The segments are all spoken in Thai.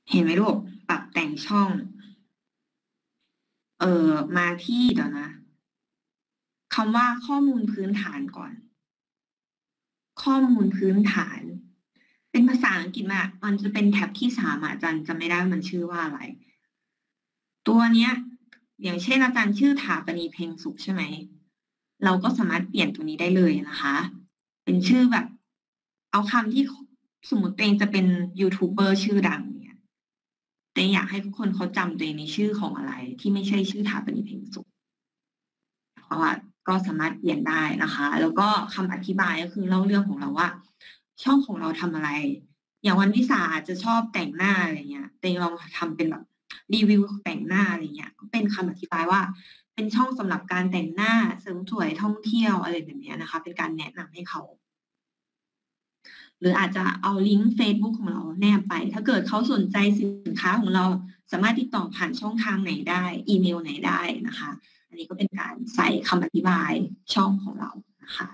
เห็นไหมลูกปรับแต่งช่อง มาที่เดี๋ยวนะคำว่าข้อมูลพื้นฐานก่อน ข้อมูลพื้นฐาน เป็นภาษาอังกฤษมันจะเป็นแท็บที่3อาจารย์จำไม่ได้มันชื่อว่าอะไร ตัวเนี้ย อย่างเช่นอาจารย์ชื่อถาปณีเพ็งสุขใช่ไหม เราก็สามารถเปลี่ยนตัวนี้ได้เลยนะคะ เป็นชื่อแบบ เอาคำที่สมมติตัวเองจะเป็นยูทูบเบอร์ชื่อดังเนี่ยแต่อยากให้ทุกคนเขาจำตัวเองในชื่อของอะไร ที่ไม่ใช่ชื่อถาปณีเพ็งสุขเพราะว่าก็สามารถเปลี่ยนได้นะคะ แล้วก็คำอธิบายก็คือเล่าเรื่องของเราว่า ช่องของเราทำอะไร อย่างวันวิสาจะชอบแต่งหน้าอะไรเงี้ยแต่ลองทำเป็นแบบรีวิวแต่งหน้าอะไรเงี้ยก็เป็นคำอธิบายว่า เป็นช่องสำหรับการแต่งหน้าเสริมสวยท่องเที่ยวอะไรแบบนี้นะคะ เป็นการแนะนำให้เขา หรืออาจจะเอาลิงก์ Facebook ของเราแนบไป ถ้าเกิดเขาสนใจสินค้าของเราสามารถติดต่อผ่านช่องทางไหนได้ อีเมลไหนได้นะคะ อันนี้ก็เป็นการใส่คำอธิบายช่องของเรานะคะ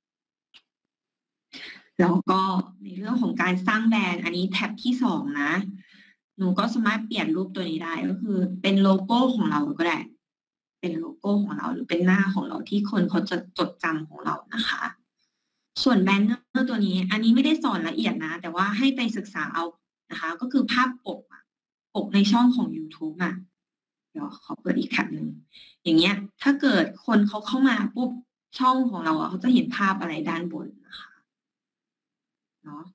แล้วก็ในเรื่องของการสร้างแบรนด์อันนี้แท็บที่2นะหนูก็สามารถเปลี่ยนรูปตัวนี้ได้ก็คือเป็นโลโก้ของเราก็ได้เป็นโลโก้ของเราหรือเป็นหน้าของเราที่คนเขาจะจดจำของเรานะคะส่วนแบนเนอร์ตัวนี้อันนี้ไม่ได้สอนละเอียดนะแต่ว่าให้ไปศึกษาเอานะคะก็คือภาพปกในช่องของ YouTube เดี๋ยวขอเปิดอีกแท็บหนึ่งอย่างเงี้ยถ้าเกิดคนเขาเข้ามาปุ๊บช่องของเราเขาจะเห็นภาพอะไรด้านบนนะคะเนาะ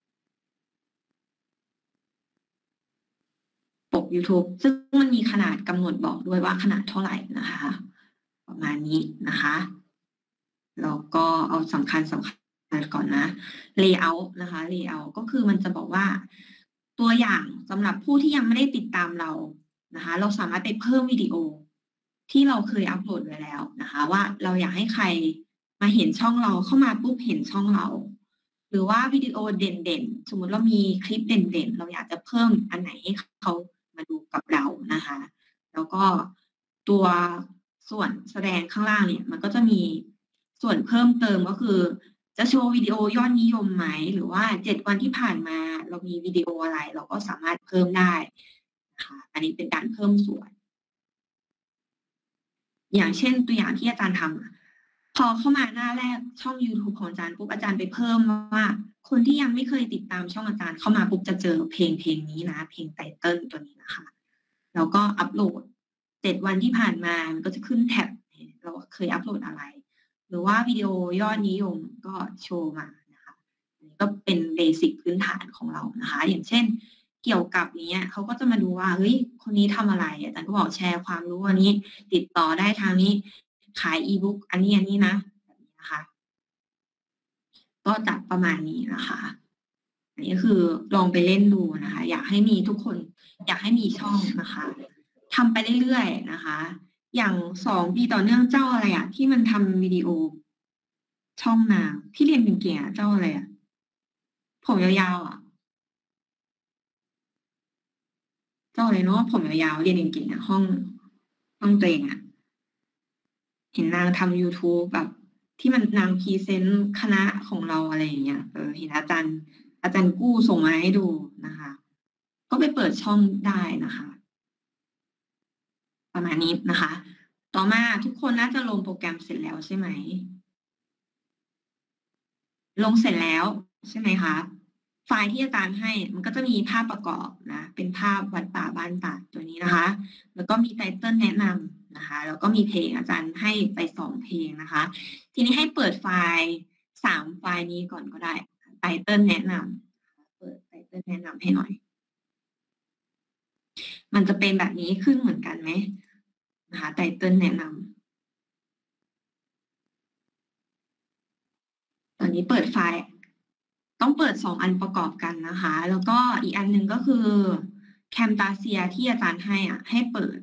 ปก YouTube ซึ่งมันมีขนาดกำหนดบอกด้วยว่าขนาดเท่าไหร่นะคะประมาณนี้นะคะแล้วก็เอาสำคัญก่อนนะ layout นะคะ layout ก็คือมันจะบอกว่าตัวอย่างสำหรับผู้ที่ยังไม่ได้ติดตามเรานะคะเราสามารถไปเพิ่มวิดีโอที่เราเคยอัปโหลดไว้แล้วนะคะว่าเราอยากให้ใครมาเห็นช่องเราเข้ามาปุ๊บเห็นช่องเรา หรือว่าวิดีโอเด่นๆสมมุติเรามีคลิปเด่นๆเราอยากจะเพิ่มอันไหนให้เขามาดูกับเรานะคะแล้วก็ตัวส่วนแสดงข้างล่างเนี่ยมันก็จะมีส่วนเพิ่มเติมก็คือจะโชว์วิดีโอยอดนิยมไหมหรือว่า7วันที่ผ่านมาเรามีวิดีโออะไรเราก็สามารถเพิ่มได้นะคะอันนี้เป็นการเพิ่มส่วนอย่างเช่นตัวอย่างที่อาจารย์ทำพอเข้ามาหน้าแรกช่อง YouTube ของอาจารย์ปุ๊บอาจารย์ไปเพิ่มว่าคนที่ยังไม่เคยติดตามช่องอาจารย์เข้ามาปุ๊บจะเจอเพลงนี้นะเพลงไตเติ้ลตัวนี้นะคะแล้วก็อัปโหลด7วันที่ผ่านมามันก็จะขึ้นแท็บเราเคยอัปโหลดอะไรหรือว่าวิดีโอยอดนิยมก็โชว์มานะคะอันนี้ก็เป็นเบสิกพื้นฐานของเรานะคะอย่างเช่นเกี่ยวกับนี้เขาก็จะมาดูว่าเฮ้ยคนนี้ทำอะไรอาจารย์ก็บอกแชร์ความรู้อันนี้ติดต่อได้ทางนี้ขายอีบุ๊กอันนี้นะแบบนี้นะคะก็จะประมาณนี้นะคะอันนี้คือลองไปเล่นดูนะคะอยากให้มีทุกคนอยากให้มีช่องนะคะทำไปเรื่อยๆนะคะอย่าง2 ปีต่อเนื่องเจ้าอะไรที่มันทำวิดีโอช่องนางที่เรียนเก่งๆเจ้าอะไรผมยาวๆเจ้าอะไรเนาะผมยาวๆเรียนเก่งๆห้องตัวเองเห็นนางทำ YouTube แบบที่มันนางพรีเซนต์คณะของเราอะไรอย่างเงี้ยเห็นอาจารย์กู้ส่งมาให้ดูนะคะก็ไปเปิดช่องได้นะคะประมาณนี้นะคะต่อมาทุกคนน่าจะลงโปรแกรมเสร็จแล้วใช่ไหมลงเสร็จแล้วใช่ไหมคะไฟล์ที่อาจารย์ให้มันก็จะมีภาพประกอบนะเป็นภาพวัดป่าบ้านป่าตัวนี้นะคะแล้วก็มีไตเติ้ลแนะนำนะคะแล้วก็มีเพลงอาจารย์ให้ไป2เพลงนะคะทีนี้ให้เปิดไฟล์3ไฟล์นี้ก่อนก็ได้ไตเติ้ลแนะนำเปิดไตเติ้ลแนะนำให้หน่อยมันจะเป็นแบบนี้ขึ้นเหมือนกันไหมนะคะไตเติ้ลแนะนำตอนนี้เปิดไฟล์ต้องเปิด2อันประกอบกันนะคะแล้วก็อีกอันหนึ่งก็คือแคมตาเซียที่อาจารย์ให้ให้เปิด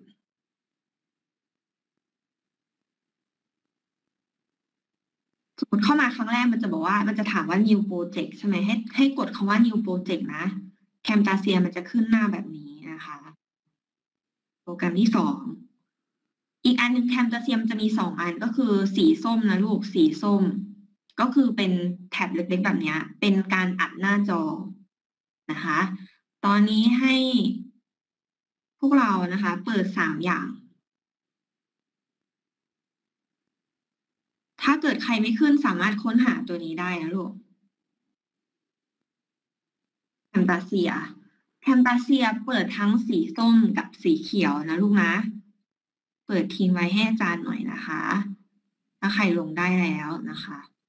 สมมติเข้ามาครั้งแรกมันจะบอกว่ามันจะถามว่า new project ใช่ไหมให้กดคำว่า new project นะแคมตาเซียมันจะขึ้นหน้าแบบนี้นะคะโปรแกรมที่2อีกอันหนึ่งแคมตาเซียมจะมี2อันก็คือสีส้มนะลูกสีส้มก็คือเป็นแท็บเล็กๆแบบนี้เป็นการอัดหน้าจอนะคะตอนนี้ให้พวกเรานะคะ เปิด3 อย่าง ถ้าเกิดใครไม่ขึ้นสามารถค้นหาตัวนี้ได้นะลูกแคมตาเซียเปิดทั้งสีส้มกับสีเขียวนะลูกนะ เปิดทิ้งไว้ให้อาจารย์หน่อยนะคะ ถ้าใครลงได้แล้วนะคะ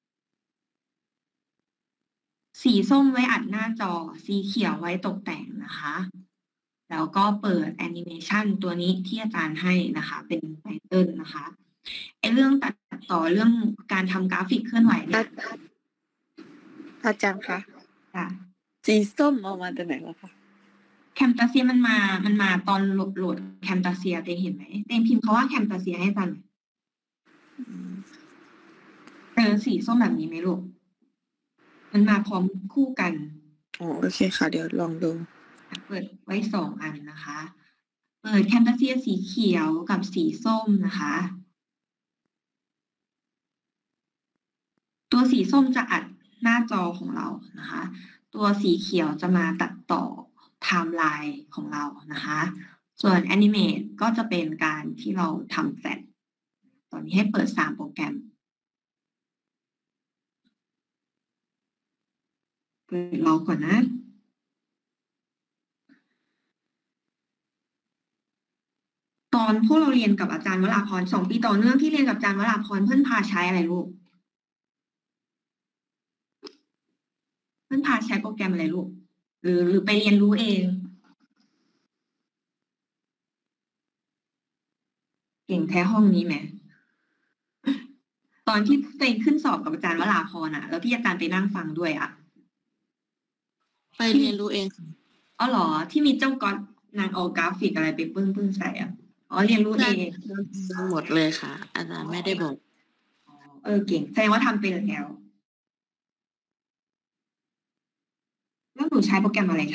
สีส้มไว้อัดหน้าจอ สีเขียวไว้ตกแต่งนะคะ แล้วก็เปิดแอนิเมชันตัวนี้ที่อาจารย์ให้นะคะ เป็นไตเติ้ลนะคะไอ้เรื่องตัดต่อเรื่องการทำกราฟิกเคลื่อนไหวเนี่ยอาจารย์คะค่ะสีส้มเอามาจากไหนล่ะคะแคมตาเซียมันมาตอนโหลดแคมตาเซียเต็งเห็นไหมเต็งพิมพ์เขาว่าแคมตาเซียให้อาจารย์หน่อยสีส้มแบบนี้ไหมลูกมันมาพร้อมคู่กันอ๋อโอเคค่ะเดี๋ยวลองดูเปิดไว้2 อันนะคะ เปิดแคมตาเซียสีเขียวกับสีส้มนะคะ ตัวสีส้มจะอัดหน้าจอของเรานะคะ ตัวสีเขียวจะมาตัดต่อไทม์ไลน์ของเรานะคะ ส่วน Animate ก็จะเป็นการที่เราทำแฟลชตอนนี้ให้เปิด3 โปรแกรมเปิดรอก่อนนะ ตอนพวกเราเรียนกับอาจารย์วราพร2 ปีต่อเนื่องที่เรียนกับอาจารย์วราพรเพื่อนพาใช้อะไรลูก เพื่อนพาใช้โปรแกรมอะไรลูก หรือไปเรียนรู้เอง เก่งแท้ห้องนี้ไหม ตอนที่เต็งขึ้นสอบกับอาจารย์วราพรอ่ะ แล้วที่อาจารย์ไปนั่งฟังด้วยอ่ะไปเรียนรู้เองอ๋อเหรอที่มีเจ้าก๊อตนางเอากราฟิกอะไรไปปึ้งใส่อ่ะอ๋อเรียนรู้เองหมดเลยค่ะ อาจารย์ไม่ได้บอกเก่งแสดงว่าทำเป็นแล้วหนูใช้โปรแกรมอะไรท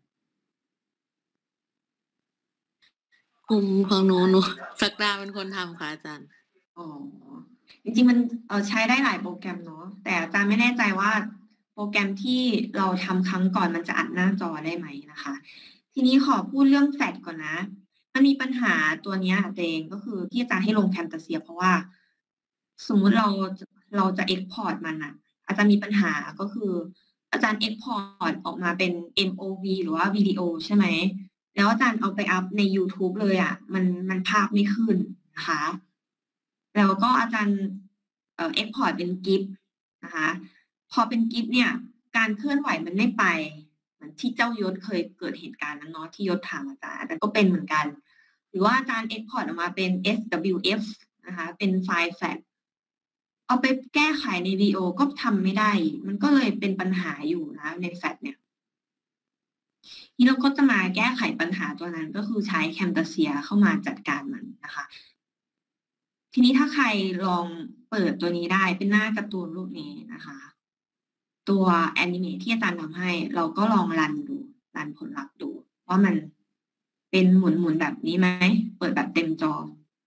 ำกลุ่มของหนูสักดาเป็นคนทำค่ะอาจารย์อ๋อจริงๆมันใช้ได้หลายโปรแกรมเนาะแต่อาจารย์ไม่แน่ใจว่าโปรแกรมที่เราทำครั้งก่อนมันจะอัดหน้าจอได้ไหมนะคะ ทีนี้ขอพูดเรื่องแฟลชก่อนนะมันมีปัญหาตัวนี้เองก็คือที่อาจารย์ให้ลงแคมตาเซียเพราะว่าสมมุติเราจะเอ็กพอร์ตมันอ่ะอาจารย์มีปัญหาก็คืออาจารย์เอ็กพอร์ตออกมาเป็น MOV หรือว่าวิดีโอใช่ไหมแล้วอาจารย์เอาไปอัพใน YouTube เลยอ่ะมันภาพไม่ขึ้นนะคะแล้วก็อาจารย์เอ็กพอร์ตเป็นกิฟนะคะพอเป็นกิฟเนี่ยการเคลื่อนไหวมันไม่ไปเหมือนที่เจ้ายศเคยเกิดเหตุการณ์นั้นเนาะที่ยศถามอาจารย์ก็เป็นเหมือนกันหรือว่าอาจารย์เอ็กพอร์ตออกมาเป็น SWF นะคะเป็นไฟล์แฟลชเอาไปแก้ไขในวิดีโอก็ทำไม่ได้ มันก็เลยเป็นปัญหาอยู่นะในแฟลชเนี่ยที่เราก็จะมาแก้ไขปัญหาตัวนั้นก็คือใช้แคมตาเซียเข้ามาจัดการมันนะคะทีนี้ถ้าใครลองเปิดตัวนี้ได้เป็นหน้าการ์ตูนรูปนี้นะคะตัวแอนิเมตที่อาจารย์ทำให้เราก็ลองรันผลลัพธ์ดูว่ามันเป็นหมุนแบบนี้ไหมเปิดแบบเต็มจอ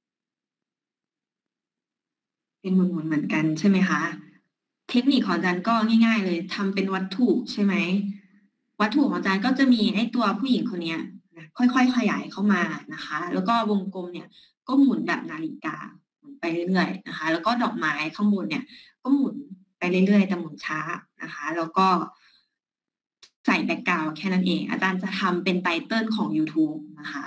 เป็นหมุนเหมือนกันใช่ไหมคะเทคนิคของอาจารย์ก็ง่ายๆเลยทำเป็นวัตถุใช่ไหมวัตถุของอาจารย์ก็จะมีไอ้ตัวผู้หญิงคนนี้นะค่อยๆขยายเข้ามานะคะแล้วก็วงกลมเนี่ยก็หมุนแบบนาฬิกาหมุนไปเรื่อยๆนะคะแล้วก็ดอกไม้ข้างบนเนี่ยก็หมุนไปเรื่อยๆแต่หมุนช้านะคะแล้วก็ใส่แบ็กกราวด์แค่นั้นเองอาจารย์จะทำเป็นไตเติ้ลของ YouTube นะคะ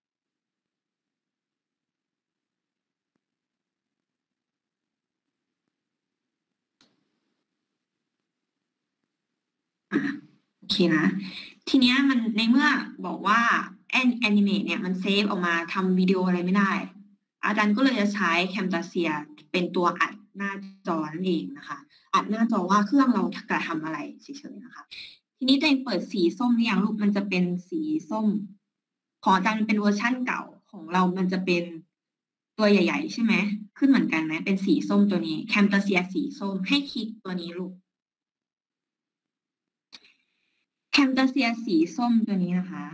โอเคนะทีเนี้ยมันในเมื่อบอกว่าแอนิเมตเนี่ยมันเซฟออกมาทำวิดีโออะไรไม่ได้อาจารย์ก็เลยจะใช้แคมตาเซียเป็นตัวอัดหน้าจอนั่นเองนะคะอัดหน้าจอว่าเครื่องเรากระทำอะไรเฉยๆนะคะทีนี้ตัวเองเปิดสีส้มหรือยังลูกมันจะเป็นสีส้มของอาจารย์เป็นเวอร์ชั่นเก่าของเรามันจะเป็นตัวใหญ่ๆใช่ไหมขึ้นเหมือนกันไหมเป็นสีส้มตัวนี้แคมตาเซียสีส้มให้คลิกตัวนี้ลูกแคมตาเซียสีส้มตัวนี้นะคะ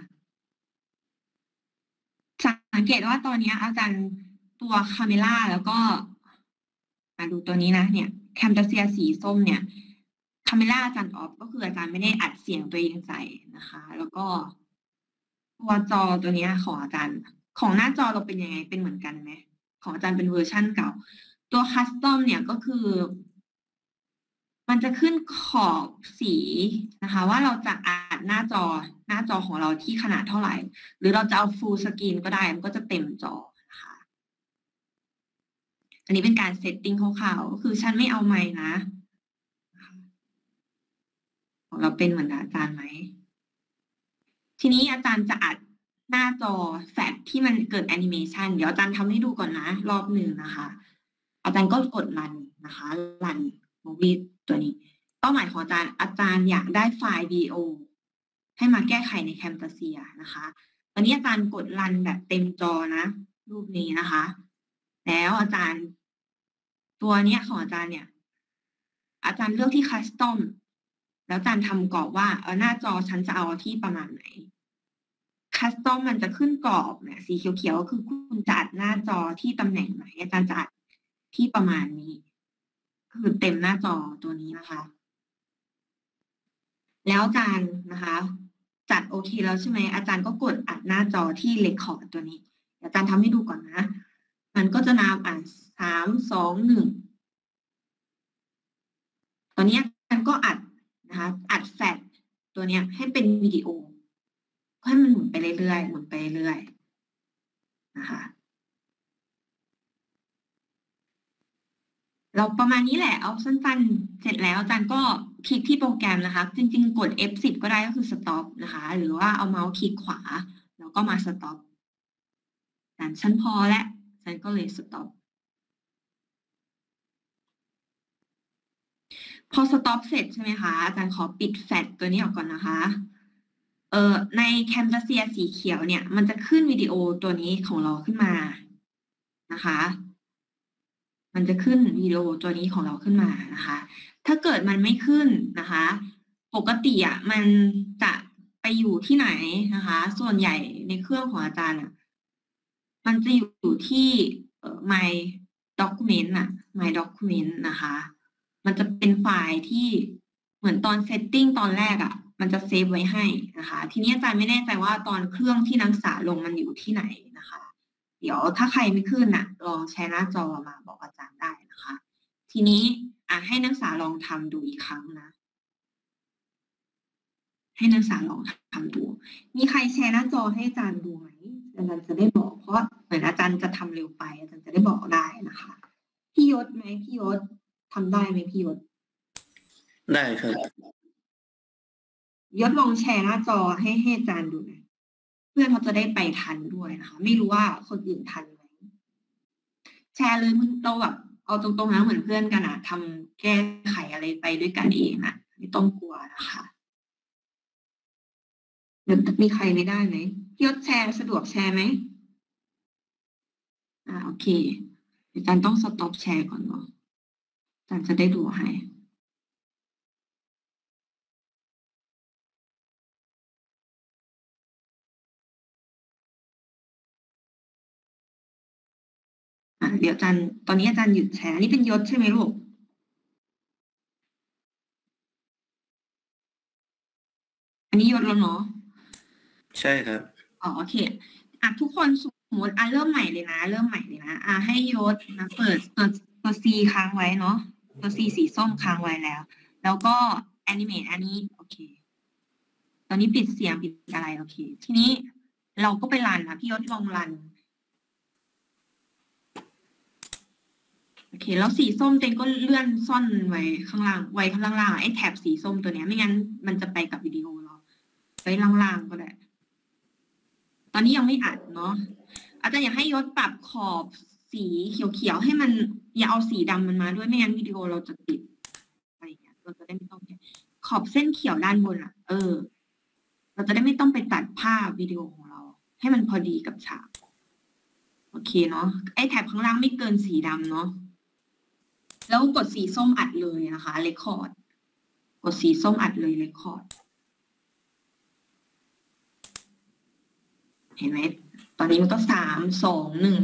สังเกตว่าตอนนี้อาจารย์ตัวคาเมล่าแล้วก็มาดูตัวนี้นะเนี่ยแคมตาเซียสีส้มเนี่ย Camera อาจารย์ออฟก็คืออาจารย์ไม่ได้อัดเสียงตัวเองใส่นะคะ แล้วก็ตัวจอตัวนี้ของอาจารย์ของหน้าจอเราเป็นยังไงเป็นเหมือนกันไหมของอาจารย์เป็นเวอร์ชั่นเก่าตัวคัสตอมเนี่ยก็คือมันจะขึ้นขอบสีนะคะว่าเราจะอัดหน้าจอของเราที่ขนาดเท่าไหร่หรือเราจะเอา full screen ก็ได้มันก็จะเต็มจอนะคะอันนี้เป็นการเซตติ้งคร่าวๆก็คือฉันไม่เอาไมค์นะของเราเป็นเหมือนอาจารย์ไหมทีนี้อาจารย์จะอัดหน้าจอแฟลชที่มันเกิดแอนิเมชันเดี๋ยวอาจารย์ทำให้ดูก่อนนะรอบหนึ่งนะคะอาจารย์ก็กดรันนะคะรันมูวี่ตัวนี้เป้าหมายของอาจารย์อยากได้ไฟล์วิดีโอให้มาแก้ไขใน Camtasia นะคะตอนนี้อาจารย์กดรันแบบเต็มจอนะรูปนี้นะคะแล้วอาจารย์ตัวเนี้ยของอาจารย์เนี่ยอาจารย์เลือกที่ Custom แล้วอาจารย์ทำกรอบว่าหน้าจอฉันจะเอาที่ประมาณไหน Custom มันจะขึ้นกรอบเนี่ยสีเขียวๆก็คือคุณจะอัดหน้าจอที่ตำแหน่งไหนอาจารย์จะอัดที่ประมาณนี้คือเต็มหน้าจอตัวนี้นะคะแล้วอาจารย์นะคะจัดโอเคแล้วใช่ไหมอาจารย์ก็กดอัดหน้าจอที่เรคคอร์ดตัวนี้อาจารย์ทำให้ดูก่อนนะมันก็จะนับ3 2 1ตอนนี้อาจารย์ก็อัดนะคะอัดแฟลชตัวเนี้ยให้เป็นวิดีโอให้มันหมุนไปเรื่อยๆหมุนไปเรื่อยๆนะคะเราประมาณนี้แหละเอาสั้นๆเสร็จแล้วอาจารย์ก็คลิกที่โปรแกรมนะคะจริงๆกด F10 ก็ได้ก็คือ stop นะคะหรือว่าเอาเมาส์คลิกขวาแล้วก็มา stop แต่ฉันพอแล้วฉันก็เลย stop พอ stop เสร็จใช่ไหมคะอาจารย์ขอปิดแฟลชตัวนี้ออกก่อนนะคะใน Camtasia สีเขียวเนี่ยมันจะขึ้นวิดีโอตัวนี้ของเราขึ้นมานะคะมันจะขึ้นวิดีโอตัวนี้ของเราขึ้นมานะคะถ้าเกิดมันไม่ขึ้นนะคะปกติมันจะไปอยู่ที่ไหนนะคะส่วนใหญ่ในเครื่องของอาจารย์มันจะอยู่ที่my document my document นะคะมันจะเป็นไฟล์ที่เหมือนตอนเซตติ้งตอนแรกมันจะเซฟไว้ให้นะคะทีนี้อาจารย์ไม่แน่ใจว่าตอนเครื่องที่นักศึกษาลงมันอยู่ที่ไหนนะคะเดี๋ยวถ้าใครไม่ขึ้นลองแชร์หน้าจอมาบอกอาจารย์ได้นะคะทีนี้ให้นักศึกษาลองทำดูอีกครั้งนะให้นักศึกษาลองทำดูมีใครแชร์หน้าจอให้อาจารย์ดูไหมอาจารย์จะได้บอกเพราะเหมือนอาจารย์จะทำเร็วไปอาจารย์จะได้บอกได้นะคะพี่ยศไหมพี่ยศทำได้ไหมพี่ยศได้ครับยศลองแชร์หน้าจอให้อาจารย์ดูหน่อยเพื่อนเขาจะได้ไปทันด้วยนะคะไม่รู้ว่าคนอื่นทันไหมแชร์เลยเราแบบเอาตรงๆนะเหมือนเพื่อนกันทำแก้ไขอะไรไปด้วยกันเองไม่ต้องกลัวนะคะเดี๋ยวมีใครไม่ได้ไหมพี่ยศแชร์สะดวกแชร์ไหมโอเคอาจารย์ต้องสต็อปแชร์ก่อนเนาะอาจารย์จะได้ดูให้เดี๋ยวอาจารย์ตอนนี้อาจารย์หยุดแชร์นี่เป็นยศใช่ไหมลูกอันนี้ยศแล้วเนาะใช่ครับโอเคทุกคนสมมติเริ่มใหม่เลยนะเริ่มใหม่เลยนะให้ยศนะเปิดตัว C ค้างไว้เนาะตัว C สีส้มค้างไว้แล้วก็ animate อันนี้โอเคตอนนี้ปิดเสียงปิดอะไรโอเคทีนี้เราก็ไปรันนะพี่ยศลองรันโอเคแล้วสีส้มเต็งก็เลื่อนซ่อนไว้ข้างล่างไอ้แถบสีส้มตัวเนี้ยไม่งั้นมันจะไปกับวิดีโอเราไว้ล่างๆก็ได้ตอนนี้ยังไม่อัดเนาะอาจารย์อยากให้ยศปรับขอบสีเขียวๆให้มันอย่าเอาสีดำมันมาด้วยไม่งั้นวิดีโอเราจะติดอะไรอย่างเงี้ยเราจะได้ไม่ต้องขอบเส้นเขียวด้านบนเราจะได้ไม่ต้องไปตัดภาพวิดีโอของเราให้มันพอดีกับฉากโอเคเนาะไอ้แถบข้างล่างไม่เกินสีดำเนาะแล้วกดสีส้มอัดเลยนะคะเรคคอร์ดกดสีส้มอัดเลยเรคคอร์ดเห็นไหมตอนนี้มันก็3 2 1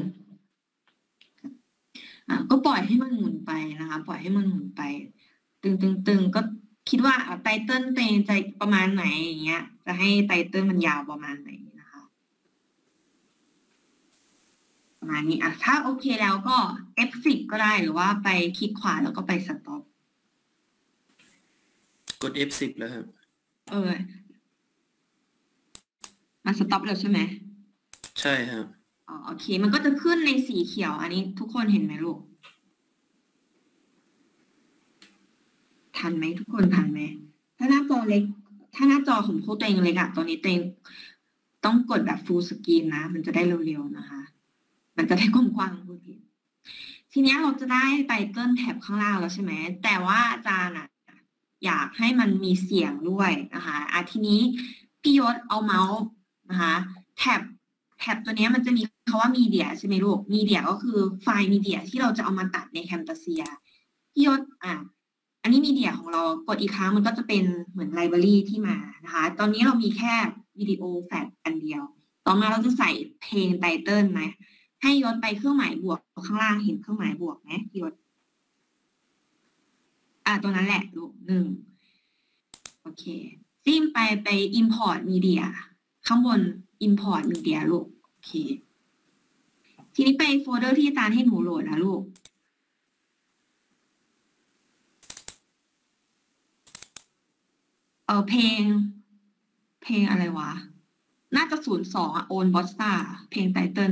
ก็ปล่อยให้มันหมุนไปนะคะปล่อยให้มันหมุนไปตึงก็คิดว่าไตเติ้ลตัวเองจะประมาณไหนอย่างเงี้ย จะให้ไตเติ้ลมันยาวประมาณไหนนะคะ ประมาณนี้อ่ะถ้าโอเคแล้วก็ F10 ก็ได้หรือว่าไปคลิกขวาแล้วก็ไปสต็อปกด F10 แล้วครับมาสต็อปแล้วใช่ไหมใช่ครับอ๋อโอเค มันก็จะขึ้นในสีเขียว อันนี้ทุกคนเห็นไหมลูก ทันไหมทุกคนทันไหม ถ้าหน้าจอเล็ก ถ้าหน้าจอของพวกตัวเองเล็กอะตอนนี้ตัวเองต้องกดแบบ full screen นะ มันจะได้เร็วๆนะคะ มันจะได้กว้างๆพูดผิดทีนี้เราจะได้ไตเติ้ลแท็บข้างล่างแล้วใช่ไหม แต่ว่าอาจารย์อะอยากให้มันมีเสียงด้วยนะคะทีนี้พี่ยศเอาเมาส์นะคะแท็บตัวนี้มันจะมีคำว่ามีเดียใช่ไหมลูกมีเดียก็คือไฟล์มีเดียที่เราจะเอามาตัดในแคมตาเซียพี่ยศอันนี้มีเดียของเรากดอีกครั้งมันก็จะเป็นเหมือนไลบรารีที่มานะคะตอนนี้เรามีแค่วิดีโอแฟลชอันเดียวต่อมาเราจะใส่เพลงไตเติ้ลไหมให้ยศไปเครื่องหมายบวกข้างล่างเห็นเครื่องหมายบวกไหมพี่ยศตัวนั้นแหละลูกโอเคจิ้มไป import media ข้างบน import media ลูกโอเคทีนี้ไปโฟลเดอร์ที่อาจารย์ให้หนูโหลดนะลูกเพลงอะไรวะน่าจะ02โอนบอสตาเพลงไตเติ้ล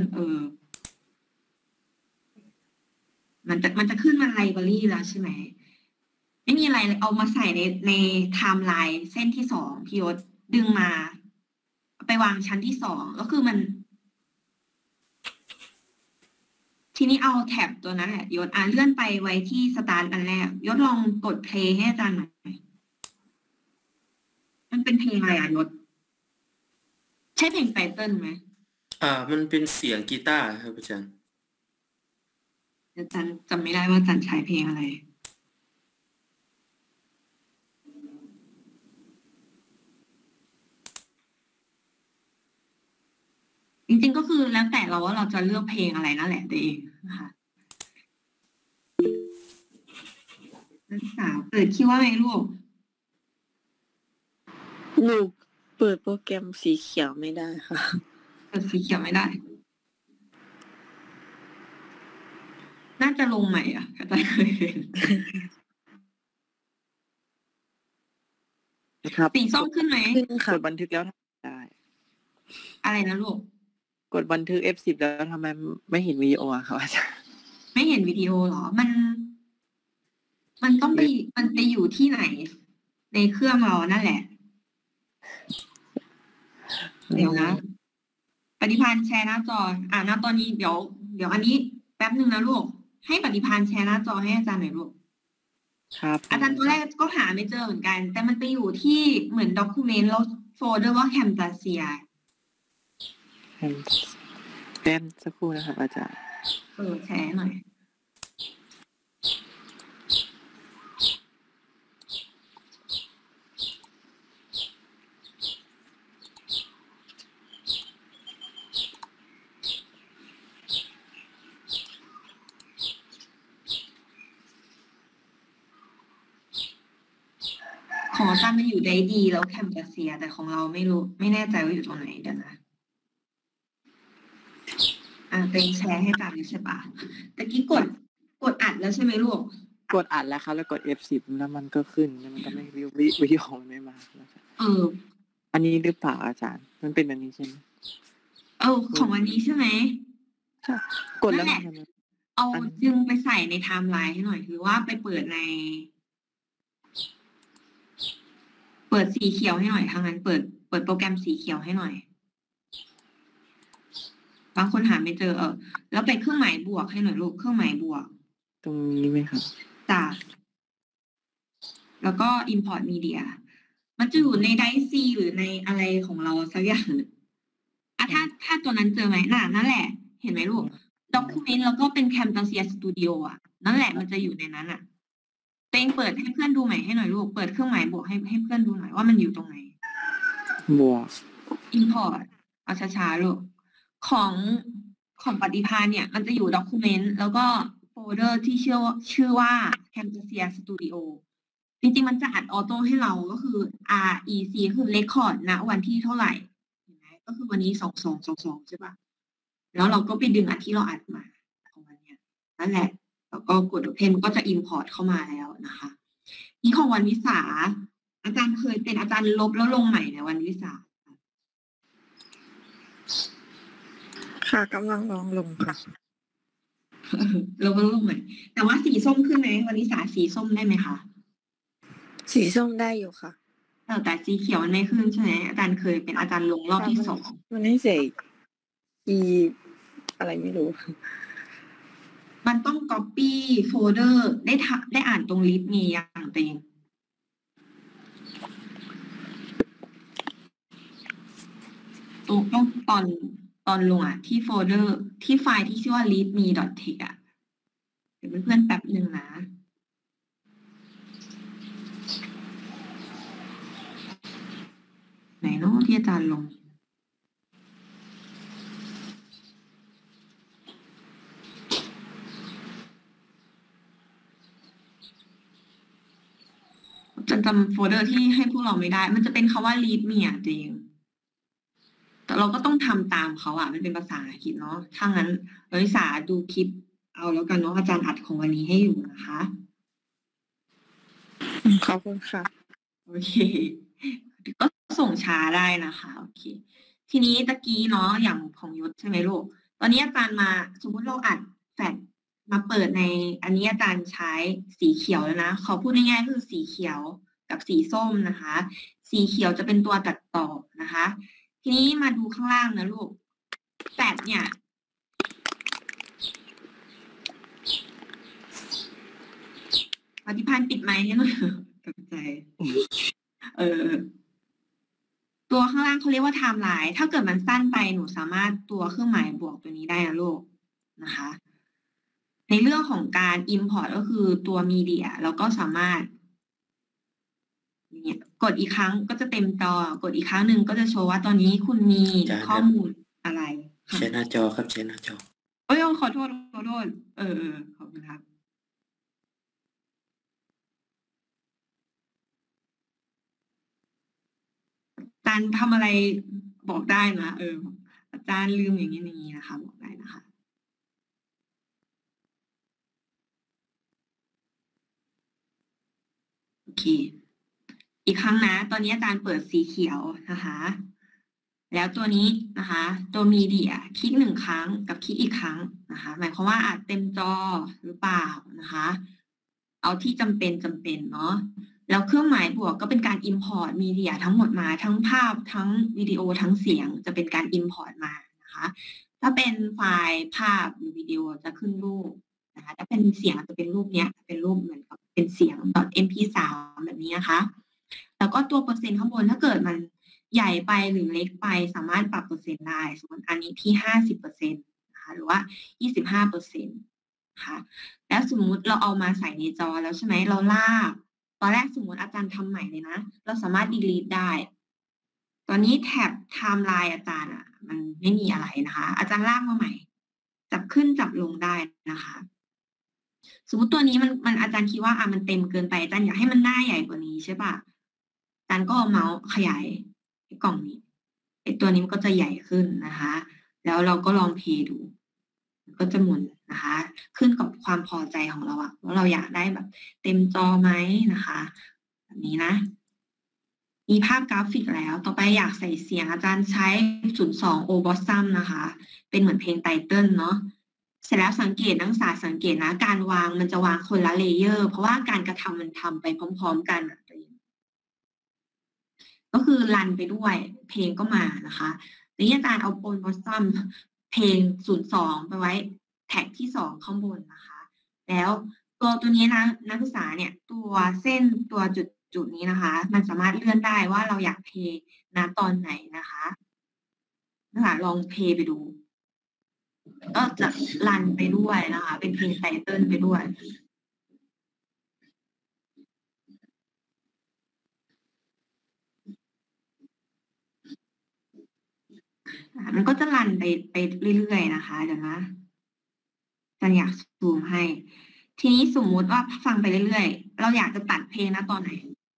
มันจะขึ้นมาไลบรารีแล้วใช่ไหมไม่มีอะไรเลยเอามาใส่ในไทม์ไลน์เส้นที่2พี่ยศดึงมาไปวางชั้นที่2ก็คือมันทีนี้เอาแท็บตัวนั้นแหละยศเลื่อนไปไว้ที่สตาร์ทอันแรกยศลองกดเพลย์ให้อาจารย์หน่อยมันเป็นเพลงอะไรยศใช่เพลงไตเติ้ลไหมมันเป็นเสียงกีตาร์ครับอาจารย์อาจารย์จำไม่ได้ว่าอาจารย์ใช้เพลงอะไรจริงๆก็คือแล้วแต่เราว่าเราจะเลือกเพลงอะไรนั่นแหละตัวเองนะคะนักศึกษาเปิดคิดว่าไงลูกหนูเปิดโปรแกรมสีเขียวไม่ได้ค่ะเปิดสีเขียวไม่ได้น่าจะลงใหม่อาจารย์เคยเห็นครับสีส้มขึ้นไหมกดบันทึกแล้วได้อะไรนะลูกกดบันทึก F10 แล้วทำไมไม่เห็นวิดีโอครับอาจารย์ไม่เห็นวิดีโอหรอมันต้องมันไปอยู่ที่ไหนในเครื่องเรานั่นแหละเดี๋ยวนะปฏิพันธ์แชร์หน้าจอณตอนนี้เดี๋ยวอันนี้แป๊บนึงนะลูกให้ปฏิพันธ์แชร์หน้าจอให้อาจารย์หน่อยลูกครับอาจารย์ตัวแรกก็หาไม่เจอเหมือนกันแต่มันไปอยู่ที่เหมือนด็อกิเมนต์แล้วโฟลเดอร์ว่าแคมตาเซียแป๊บสักครู่นะครับอาจารย์แชร์หน่อยของอาจารย์มันอยู่ได้ดีแล้วแคมตาเซียแต่ของเราไม่รู้ไม่แน่ใจว่าอยู่ตรงไหนเดี๋ยวนะเป็นแชร์ให้อาจารย์ใช่ปะตะกี้กดอัดแล้วใช่ไหมลูกกดอัดแล้วครับแล้วกด F10 แล้วมันก็ขึ้นแล้วมันก็ไม่วิดีโอมันไม่มาอันนี้หรือเปล่าอาจารย์มันเป็นแบบนี้ใช่ไหมของวันนี้ใช่ไหมใช่กดแล้วเอาดึงไปใส่ในไทม์ไลน์ให้หน่อยคือว่าไปเปิดสีเขียวให้หน่อยทางนั้นเปิดโปรแกรมสีเขียวให้หน่อยบางคนหาไม่เจอแล้วไปเครื่องหมายบวกให้หน่อยลูกเครื่องหมายบวกตรงนี้ไหมครับจ้ะแล้วก็ import media มันจะอยู่ในไดร์ซีหรือในอะไรของเราสักอย่างถ้าตัวนั้นเจอไหมนั่นแหละเห็นไหมลูก document แล้วก็เป็น Camtasia Studio นั่นแหละมันจะอยู่ในนั้นเต็งเปิดให้เพื่อนดูใหม่ให้หน่อยลูกเปิดเครื่องหมายบวกให้เพื่อนดูหน่อยว่ามันอยู่ตรงไหนบวก import เอาช้าๆลูกของปฏิภาณเนี่ยมันจะอยู่ document แล้วก็โฟลเดอร์ที่ชื่อว่า Camtasia Studio จริงๆมันจะอัดออโต้ให้เราก็คือ REC คือเรคคอร์ดณวันที่เท่าไหร่เห็นไหมก็คือวันนี้2222ใช่ปะแล้วเราก็ไปดึงอันที่เราอัดมาของวันเนี้ยนั่นแหละแล้วก็กด Open ก็จะ Import เข้ามาแล้วนะคะนี่ของวันวิสาอาจารย์เคยเป็นอาจารย์ลบแล้วลงใหม่ในวันวิสาค่ะกำลังลงค่ะลบแล้วลงใหม่แต่ว่าสีส้มขึ้นไหมวันวิสาสีส้มได้ไหมคะสีส้มได้อยู่ค่ะแต่สีเขียวมันไม่ขึ้นใช่ไหมอาจารย์เคยเป็นอาจารย์ลงรอบที่2 มันให้ใส่อีอะไรไม่รู้มันต้อง copy folder ได้อ่านตรงลิสต์มีอย่างตัวเองต้องตอนลงที่โฟลเดอร์ที่ไฟล์ที่ชื่อว่า readme.txt เดี๋ยวเพื่อนๆแป๊บหนึ่งนะไหนเนาะที่อาจารย์ลงจำโฟลเดอร์ที่ให้พวกเราไม่ได้มันจะเป็นคำว่า readme จริงแต่เราก็ต้องทำตามเขามันเป็นภาษาอังกฤษเนาะถ้างั้นวิสาดูคลิปเอาแล้วกันเนาะอาจารย์อัดของวันนี้ให้อยู่นะคะขอบคุณค่ะโอเคก็ส่งช้าได้นะคะโอเคทีนี้ตะกี้เนาะอย่างของยศใช่ไหมลูกตอนนี้อาจารย์มาสมมุติเราอัดแฟลชมาเปิดในอันนี้อาจารย์ใช้สีเขียวแล้วนะขอพูดง่ายๆคือสีเขียวกับสีส้มนะคะสีเขียวจะเป็นตัวตัดต่อนะคะทีนี้มาดูข้างล่างนะลูกแฟลชเนี่ยปฏิพันธ์ปิดไมค์ให้หน่อยตกใจตัวข้างล่างเขาเรียกว่าไทม์ไลน์ถ้าเกิดมันสั้นไปหนูสามารถตัวเครื่องหมายบวกตัวนี้ได้นะลูกนะคะในเรื่องของการ import ก็คือตัวมีเดียแล้วก็สามารถกดอีกครั้งก็จะเต็มจอกดอีกครั้งหนึ่งก็จะโชว์ว่าตอนนี้คุณมีข้อมูลอะไรแชร์หน้าจอครับแชร์หน้าจอขอโทษขอบคุณครับอาจารย์ทำอะไรบอกได้นะอาจารย์ลืมอย่างนี้นะคะบอกได้นะคะโอเคอีกครั้งนะตอนนี้อาจารย์เปิดสีเขียวนะคะแล้วตัวนี้นะคะตัวมีเดียคลิก1ครั้งกับคลิกอีกครั้งนะคะหมายความว่าอาจเต็มจอหรือเปล่านะคะเอาที่จำเป็นเนาะแล้วเครื่องหมายบวกก็เป็นการ import มีเดียทั้งหมดมาทั้งภาพทั้งวิดีโอทั้งเสียงจะเป็นการ import มานะคะถ้าเป็นไฟล์ภาพหรือวิดีโอจะขึ้นรูปนะคะถ้าเป็นเสียงจะเป็นรูปเนี้ยเป็นรูปเหมือนกับเป็นเสียง .mp3 แบบนี้นะคะแล้วก็ตัวเปอร์เซ็นต์ข้างบนถ้าเกิดมันใหญ่ไปหรือเล็กไปสามารถปรับเปอร์เซ็นต์ได้สมมติอันนี้ที่50%นะคะหรือว่า25%นะคะแล้วสมมุติเราเอามาใส่ในจอแล้วใช่ไหมเราลากตอนแรกสมมติอาจารย์ทำใหม่เลยนะเราสามารถ delete ได้ตอนนี้แท็บ timeline อาจารย์มันไม่มีอะไรนะคะอาจารย์ลากมาใหม่จับขึ้นจับลงได้นะคะสมมติตัวนี้มันอาจารย์คิดว่ามันเต็มเกินไปอาจารย์อยากให้มันหน้าใหญ่กว่านี้ใช่ป่ะอาจารย์ก็เอาเมาส์ขยายกล่องนี้ตัวนี้มันก็จะใหญ่ขึ้นนะคะแล้วเราก็ลองเพลย์ดูก็จะหมุนนะคะขึ้นกับความพอใจของเราว่าเราอยากได้แบบเต็มจอไหมนะคะแบบนี้นะมีภาพกราฟิกแล้วต่อไปอยากใส่เสียงอาจารย์ใช้02 O Blossom นะคะเป็นเหมือนเพลงไตเติ้ลเนาะเสร็จแล้วสังเกตนักศึกษาสังเกตนะการวางมันจะวางคนละเลเยอร์เพราะว่าการกระทำมันทำไปพร้อมๆกันก็คือรันไปด้วยเพลงก็มานะคะนี่อาจารย์เอาโปนบอสซัมเพลง02ไปไว้แท็กที่2ข้างบนนะคะแล้วตัวนี้นะนักศึกษาเนี่ยตัวเส้นตัวจุดนี้นะคะมันสามารถเลื่อนได้ว่าเราอยากเพลงนะตอนไหนนะคะนักศึกษาลองเพลงไปดูก็จะรันไปด้วยนะคะเป็นเพลงไตเติ้ลไปด้วยมันก็จะรันไปเรื่อยๆนะคะเดี๋ยวนะจะอยากซูมให้ทีนี้สมมุติว่าฟังไปเรื่อยเราอยากจะตัดเพลงนะตอนไหน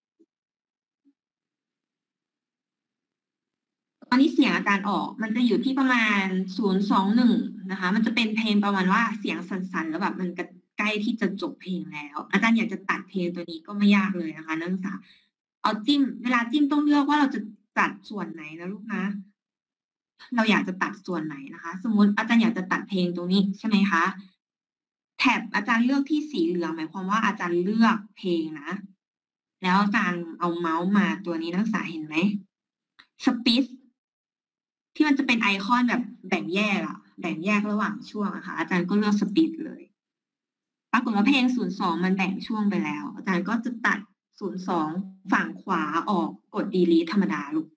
ตอนนี้เสียงอาจารย์ออกมันจะอยู่ที่ประมาณ021นะคะมันจะเป็นเพลงประมาณว่าเสียงสั่นๆแล้วแบบมันใกล้ที่จะจบเพลงแล้วอาจารย์อยากจะตัดเพลงตัวนี้ก็ไม่ยากเลยนะคะนักศึกษาเอาจิ้มเวลาจิ้มต้องเลือกว่าเราจะตัดส่วนไหนนะลูกนะเราอยากจะตัดส่วนไหนนะคะ สมมติอาจารย์อยากจะตัดเพลงตรงนี้ใช่ไหมคะแท็บอาจารย์เลือกที่สีเหลืองหมายความว่าอาจารย์เลือกเพลงนะแล้วอาจารย์เอาเมาส์มาตัวนี้นักศึกษาเห็นไหมสปีดที่มันจะเป็นไอคอนแบบแบ่งแยกอะแบ่งแยกระหว่างช่วงอะค่ะอาจารย์ก็เลือกสปีดเลยปรากฏว่าเพลง02มันแบ่งช่วงไปแล้วอาจารย์ก็จะตัด02ฝั่งขวาออกกด delete ธรรมดาลูก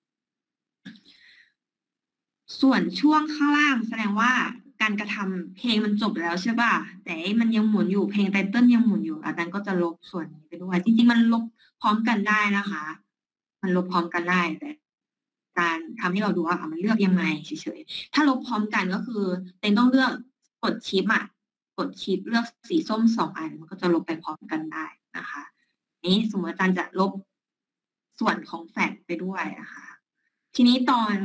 ส่วนช่วงข้างล่างแสดงว่าการกระทำเพลงมันจบแล้วใช่ป่ะแต่มันยังหมุนอยู่เพลงไตเติ้ลยังหมุนอยู่อาจารย์ก็จะลบส่วนนี้ไปด้วยจริงๆมันลบพร้อมกันได้นะคะมันลบพร้อมกันได้แต่การทำให้เราดูว่ามันเลือกยังไงเฉยๆถ้าลบพร้อมกันก็คือเต็งต้องเลือกกดชิปกดชิปเลือกสีส้ม2อันมันก็จะลบไปพร้อมกันได้นะคะนี้สมมติอาจารย์จะลบส่วนของแฟลชไปด้วยนะคะทีนี้ตอน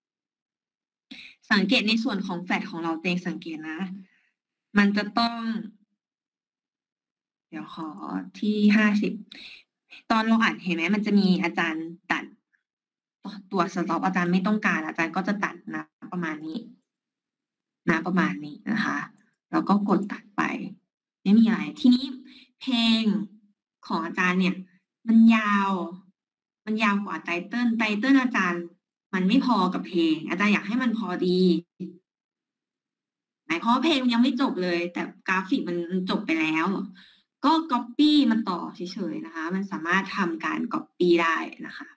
สังเกตในส่วนของแฟลชของเราเต็งสังเกตนะมันจะต้องเดี๋ยวขอที่50ตอนเราอัดเห็นไหมมันจะมีอาจารย์ตัดตัวสต็อปอาจารย์ไม่ต้องการอาจารย์ก็จะตัดนะประมาณนี้นะคะแล้วก็กดตัดไปไม่มีอะไรทีนี้เพลงของอาจารย์เนี่ยมันยาวกว่าไตเติ้ลอาจารย์มันไม่พอกับเพลงอาจารย์อยากให้มันพอดีหมายความว่าเพลงยังไม่จบเลยแต่กราฟิกมันจบไปแล้วก็ copy มาต่อเฉยๆนะคะมันสามารถทำการ copy ได้นะคะ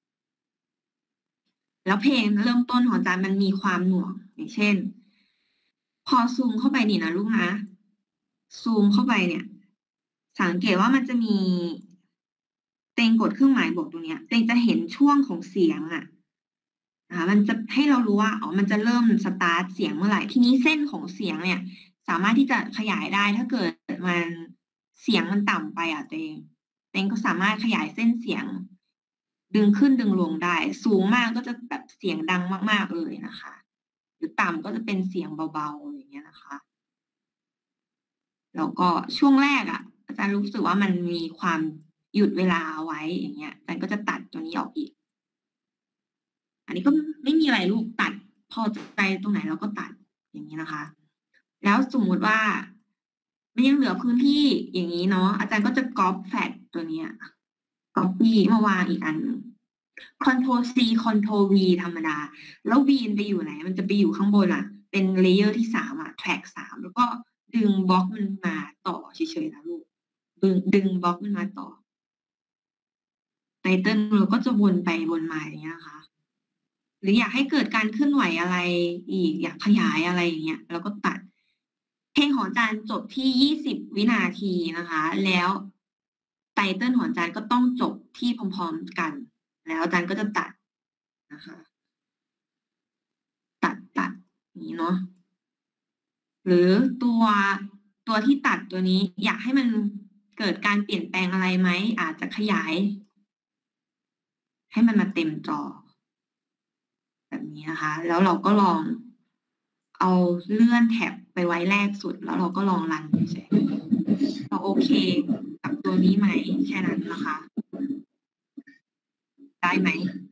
แล้วเพลงเริ่มต้นของอาจารย์มันมีความหน่วงอย่างเช่นพอซูมเข้าไปนี่นะลูกนะซูมเข้าไปเนี่ยสังเกตว่ามันจะมีเต็งกดเครื่องหมายบวกตรงเนี้ยเต็งจะเห็นช่วงของเสียงอ่ะนะคะมันจะให้เรารู้ว่ามันจะเริ่มสตาร์ทเสียงเมื่อไหร่ทีนี้เส้นของเสียงเนี่ยสามารถที่จะขยายได้ถ้าเกิดมันเสียงมันต่ำไปเต็งก็สามารถขยายเส้นเสียงดึงขึ้นดึงลงได้สูงมากก็จะแบบเสียงดังมากๆเลยนะคะหรือต่ำก็จะเป็นเสียงเบาๆอย่างเงี้ยนะคะแล้วก็ช่วงแรกอาจารย์รู้สึกว่ามันมีความหยุดเวลาไว้อย่างเงี้ยอาจารย์ก็จะตัดตัวนี้ออกอีกอันนี้ก็ไม่มีอะไรลูกตัดพอใจตรงไหนเราก็ตัดอย่างนี้นะคะแล้วสมมุติว่ามันยังเหลือพื้นที่อย่างนี้เนาะอาจารย์ก็จะก๊อปแฟลชตัวเนี้ยcopy มาวางอีกอัน Ctrl C Ctrl V ธรรมดาแล้ว V ไปอยู่ไหนมันจะไปอยู่ข้างบนเป็นเลเยอร์ที่3track 3แล้วก็ดึงบล็อกมันมาต่อเฉยๆนะลูกดึงบล็อกมันมาต่อไตเติ้ลเราก็จะวนไปวนมาอย่างเงี้ยค่ะหรืออยากให้เกิดการเคลื่อนไหวอะไรอีกอยากขยายอะไรอย่างเงี้ยแล้วก็ตัดเพลงของอาจารย์จบที่20 วินาทีนะคะแล้วไตเติ้ลของอาจารย์ก็ต้องจบที่พร้อมๆกันแล้วอาจารย์ก็จะตัดนะคะตัดนี้เนาะหรือตัวที่ตัดตัวนี้อยากให้มันเกิดการเปลี่ยนแปลงอะไรไหมอาจจะขยายให้มันมาเต็มจอแบบนี้นะคะแล้วเราก็ลองเอาเลื่อนแท็บไปไว้แรกสุดแล้วเราก็ลองรันเฉยๆเราโอเคกับตัวนี้ไหมแค่นั้นนะคะได้ไหม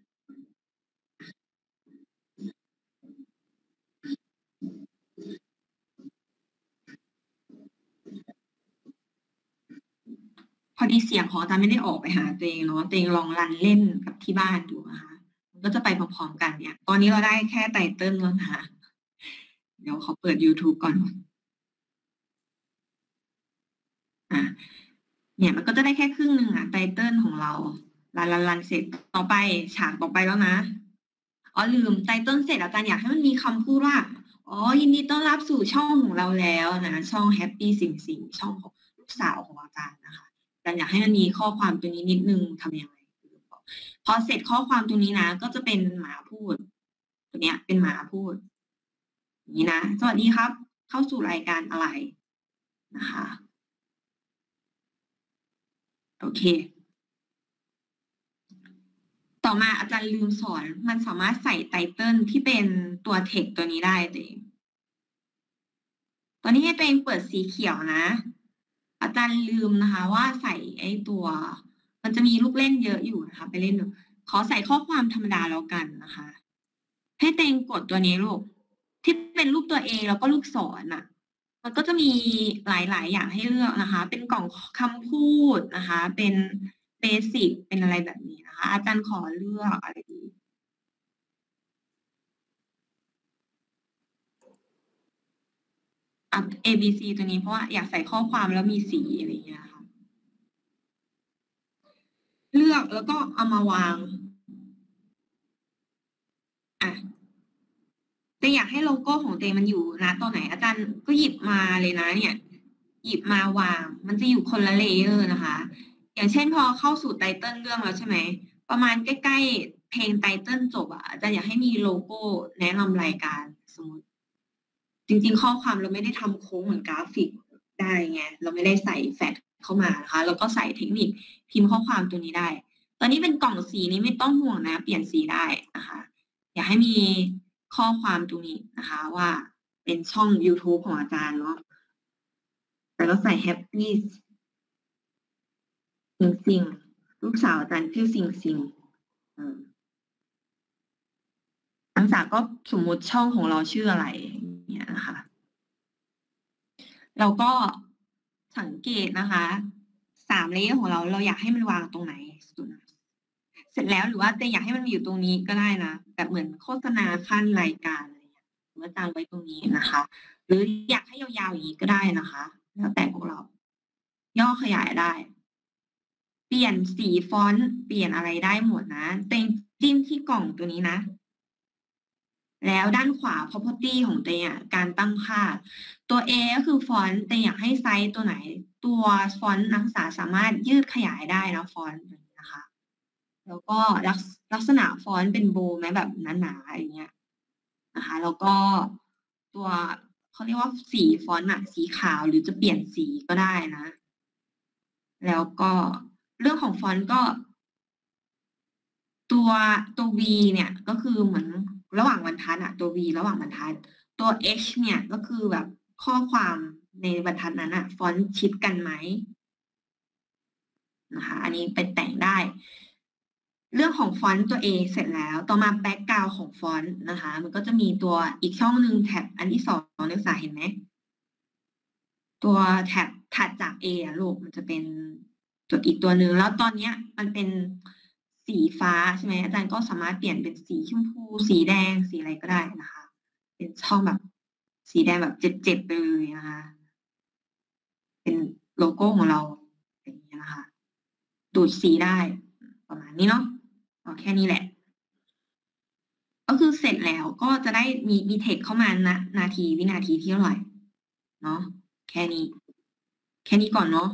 พอดีเสียงของอาจารย์ไม่ได้ออกไปหาตัวเองเนาะตัวเองลองรันเล่นกับที่บ้านดูนะคะมันก็จะไปพร้อมๆกันเนี่ยตอนนี้เราได้แค่ไตเติ้ลแล้วนะคะเดี๋ยวขอเปิด YouTube ก่อนเนี่ยมันก็จะได้แค่ครึ่งหนึ่งไตเติ้ลของเรารันเสร็จต่อไปฉากต่อไปแล้วนะลืมไตเติ้ลเสร็จอาจารย์อยากให้มันมีคำพูดว่ายินดีต้อนรับสู่ช่องของเราแล้วนะช่องแฮปปี้สิ่งช่องของลูกสาวของอาจารย์นะคะอาจารย์อยากให้มันมีข้อความตัวนี้นิดนึงทำยังไงพอเสร็จข้อความตรงนี้นะก็จะเป็นหมาพูดตัวเนี้ยเป็นหมาพูดอย่างนี้นะสวัสดีครับเข้าสู่รายการอะไรนะคะโอเค ต่อมาอาจารย์ลืมสอนมันสามารถใส่ไตเติลที่เป็นตัวเทคตัวนี้ได้เลยตอนนี้ให้ตัวเองเปิดสีเขียวนะ อาจารย์ลืมนะคะ ว่าใส่ไอ้ตัว มันจะมีลูกเล่นเยอะอยู่นะคะ ไปเล่นดูขอใส่ข้อความธรรมดาแล้วกันนะคะ ให้ตัวเองกดตัวนี้ลูกที่เป็นรูปตัวเองแล้วก็ลูกศรอ่ะ มันก็จะมีหลายๆอย่างให้เลือกนะคะ เป็นกล่องคำพูดนะคะ เป็นเบสิกเป็นอะไรแบบนี้นะคะ อาจารย์ขอเลือกอะไรดีA B C ตัวนี้เพราะว่าอยากใส่ข้อความแล้วมีสีอะไรอย่างเงี้ยค่ะเลือกแล้วก็เอามาวางแต่อยากให้โลโก้ของเตมันอยู่นะตัวไหนอาจารย์ก็หยิบมาเลยนะเนี่ย หยิบมาวางมันจะอยู่คนละเลเยอร์นะคะ อย่างเช่นพอเข้าสู่ไตเติ้ลเรื่องแล้วใช่ไหมประมาณใกล้ๆเพลงไตเติ้ลจบอ่ะอาจารย์อยากให้มีโลโก้แนะนำรายการสมมติจริงๆข้อความเราไม่ได้ทำโค้งเหมือนกราฟิกได้ไงเราไม่ได้ใส่แฟลชเข้ามานะคะแล้วก็ใส่เทคนิคพิมพ์ข้อความตัวนี้ได้ ตอนนี้เป็นกล่องสีนี้ไม่ต้องห่วงนะเปลี่ยนสีได้นะคะอยากให้มีข้อความตรงนี้นะคะว่าเป็นช่อง YouTube ของอาจารย์เนาะแต่เราใส่ Happy สิงลูกสาวอาจารย์ชื่อสิงนักศึกษาก็สมมุติช่องของเราชื่ออะไรอย่างเงี้ยนะคะเราก็สังเกตนะคะ3เลเยอร์ของเราอยากให้มันวางตรงไหนเสร็จแล้วหรือว่าจะอยากให้มันอยู่ตรงนี้ก็ได้นะแบบเหมือนโฆษณาขั้นรายการอะไรอย่างเงี้ยหรือว่าตั้งไว้ตรงนี้นะคะ หรืออยากให้ยาวๆอย่างนี้ก็ได้นะคะแล้วแต่พวกเรา ย่อขยายได้ เปลี่ยนสีฟอนต์เปลี่ยนอะไรได้หมดนะเต็งจิ้มที่กล่องตัวนี้นะ แล้วด้านขวา property ของเตงการตั้งค่า ตัว A ก็คือฟอนต์เตงอยากให้ไซส์ตัวไหน ตัวฟอนต์นักศึกษาสามารถยืดขยายได้นะฟอนต์นะคะ แล้วก็ลักษณะฟอนต์เป็นโบว์ไหมแบบหนาๆอย่างเงี้ยนะคะ แล้วก็ตัวเขาเรียกว่าสีฟอนต์สีขาวหรือจะเปลี่ยนสีก็ได้นะ แล้วก็เรื่องของฟอนต์ก็ ตัว V เนี่ยก็คือเหมือนระหว่างบรรทัดตัว V ระหว่างบรรทัด ตัว H เนี่ยก็คือแบบข้อความในบรรทัดนั้นฟอนต์ชิดกันไหมนะคะอันนี้เป็นแต่งได้ เรื่องของฟอนต์ตัว A เสร็จแล้วต่อมาแบ็กกราวด์ของฟอนต์นะคะมันก็จะมีตัวอีกช่องหนึ่งแท็บอันที่2นักศึกษาเห็นไหมตัวแท็บถัดจาก A ลูกมันจะเป็นตัวอีกตัวหนึ่งแล้วตอนนี้มันเป็นสีฟ้าใช่ไหมอาจารย์ก็สามารถเปลี่ยนเป็นสีชมพูสีแดงสีอะไรก็ได้นะคะ เป็นช่องแบบสีแดงแบบเจ็บๆไปเลยนะคะเป็นโลโก้ของเราอย่างนี้นะคะดูดสีได้ประมาณนี้เนาะเอาแค่นี้แหละ ก็คือเสร็จแล้วก็จะได้มีเทคเข้ามานะวินาทีที่เท่าไหร่เนาะแค่นี้ก่อนเนาะ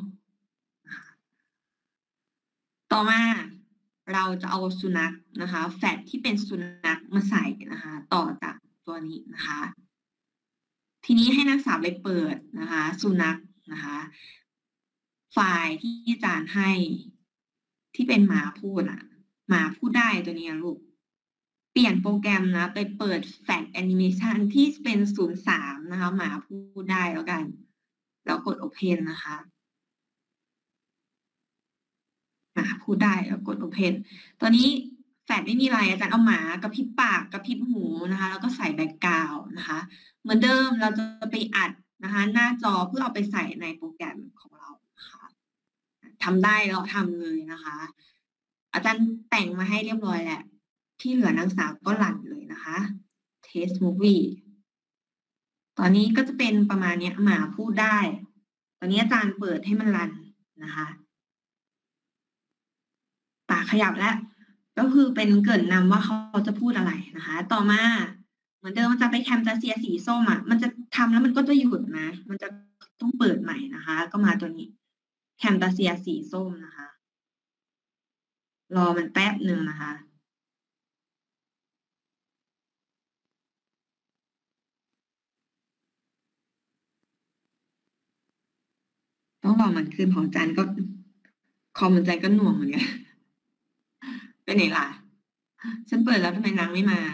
ต่อมาเราจะเอาสุนัขนะคะแฟลชที่เป็นสุนัขมาใส่นะคะต่อจากตัวนี้นะคะ ทีนี้ให้นักศึกษาไปเปิดนะคะสุนัขนะคะไฟล์ที่อาจารย์ให้ที่เป็นหมาพูดหมาพูดได้ตัวนี้ลูกเปลี่ยนโปรแกรมนะไปเปิดแฟลชแอนิเมชันที่เป็น03นะคะหมาพูดได้แล้วกันแล้วกด Open นะคะพูดได้แล้วกด Open ตอนนี้แฟลชไม่มีอะไรอาจารย์เอาหมากระพริบปากกระพริบหูนะคะแล้วก็ใส่แบ็กกราวด์นะคะเหมือนเดิมเราจะไปอัดนะคะหน้าจอเพื่อเอาไปใส่ในโปรแกรมของเราค่ะทำได้เราทำเลยนะคะอาจารย์แต่งมาให้เรียบร้อยแล้วที่เหลือนักศึกษาก็รันเลยนะคะ Test Movie ตอนนี้ก็จะเป็นประมาณนี้หมาพูดได้ตอนนี้อาจารย์เปิดให้มันรันนะคะปากขยับแล้วก็คือเป็นเกริ่นนำว่าเขาจะพูดอะไรนะคะต่อมาเหมือนเดิมมันจะไปแคมตาเซียสีส้มมันจะทำแล้วมันก็จะหยุดนะมันจะต้องเปิดใหม่นะคะก็มาตัวนี้แคมตาเซียสีส้มนะคะรอมันแป๊บหนึ่งนะคะต้องรอมันขึ้นของอาจารย์ก็คอมมันใจก็หน่วงเหมือนกันไปไหนล่ะฉันเปิดแล้วทำไมนางไม่มา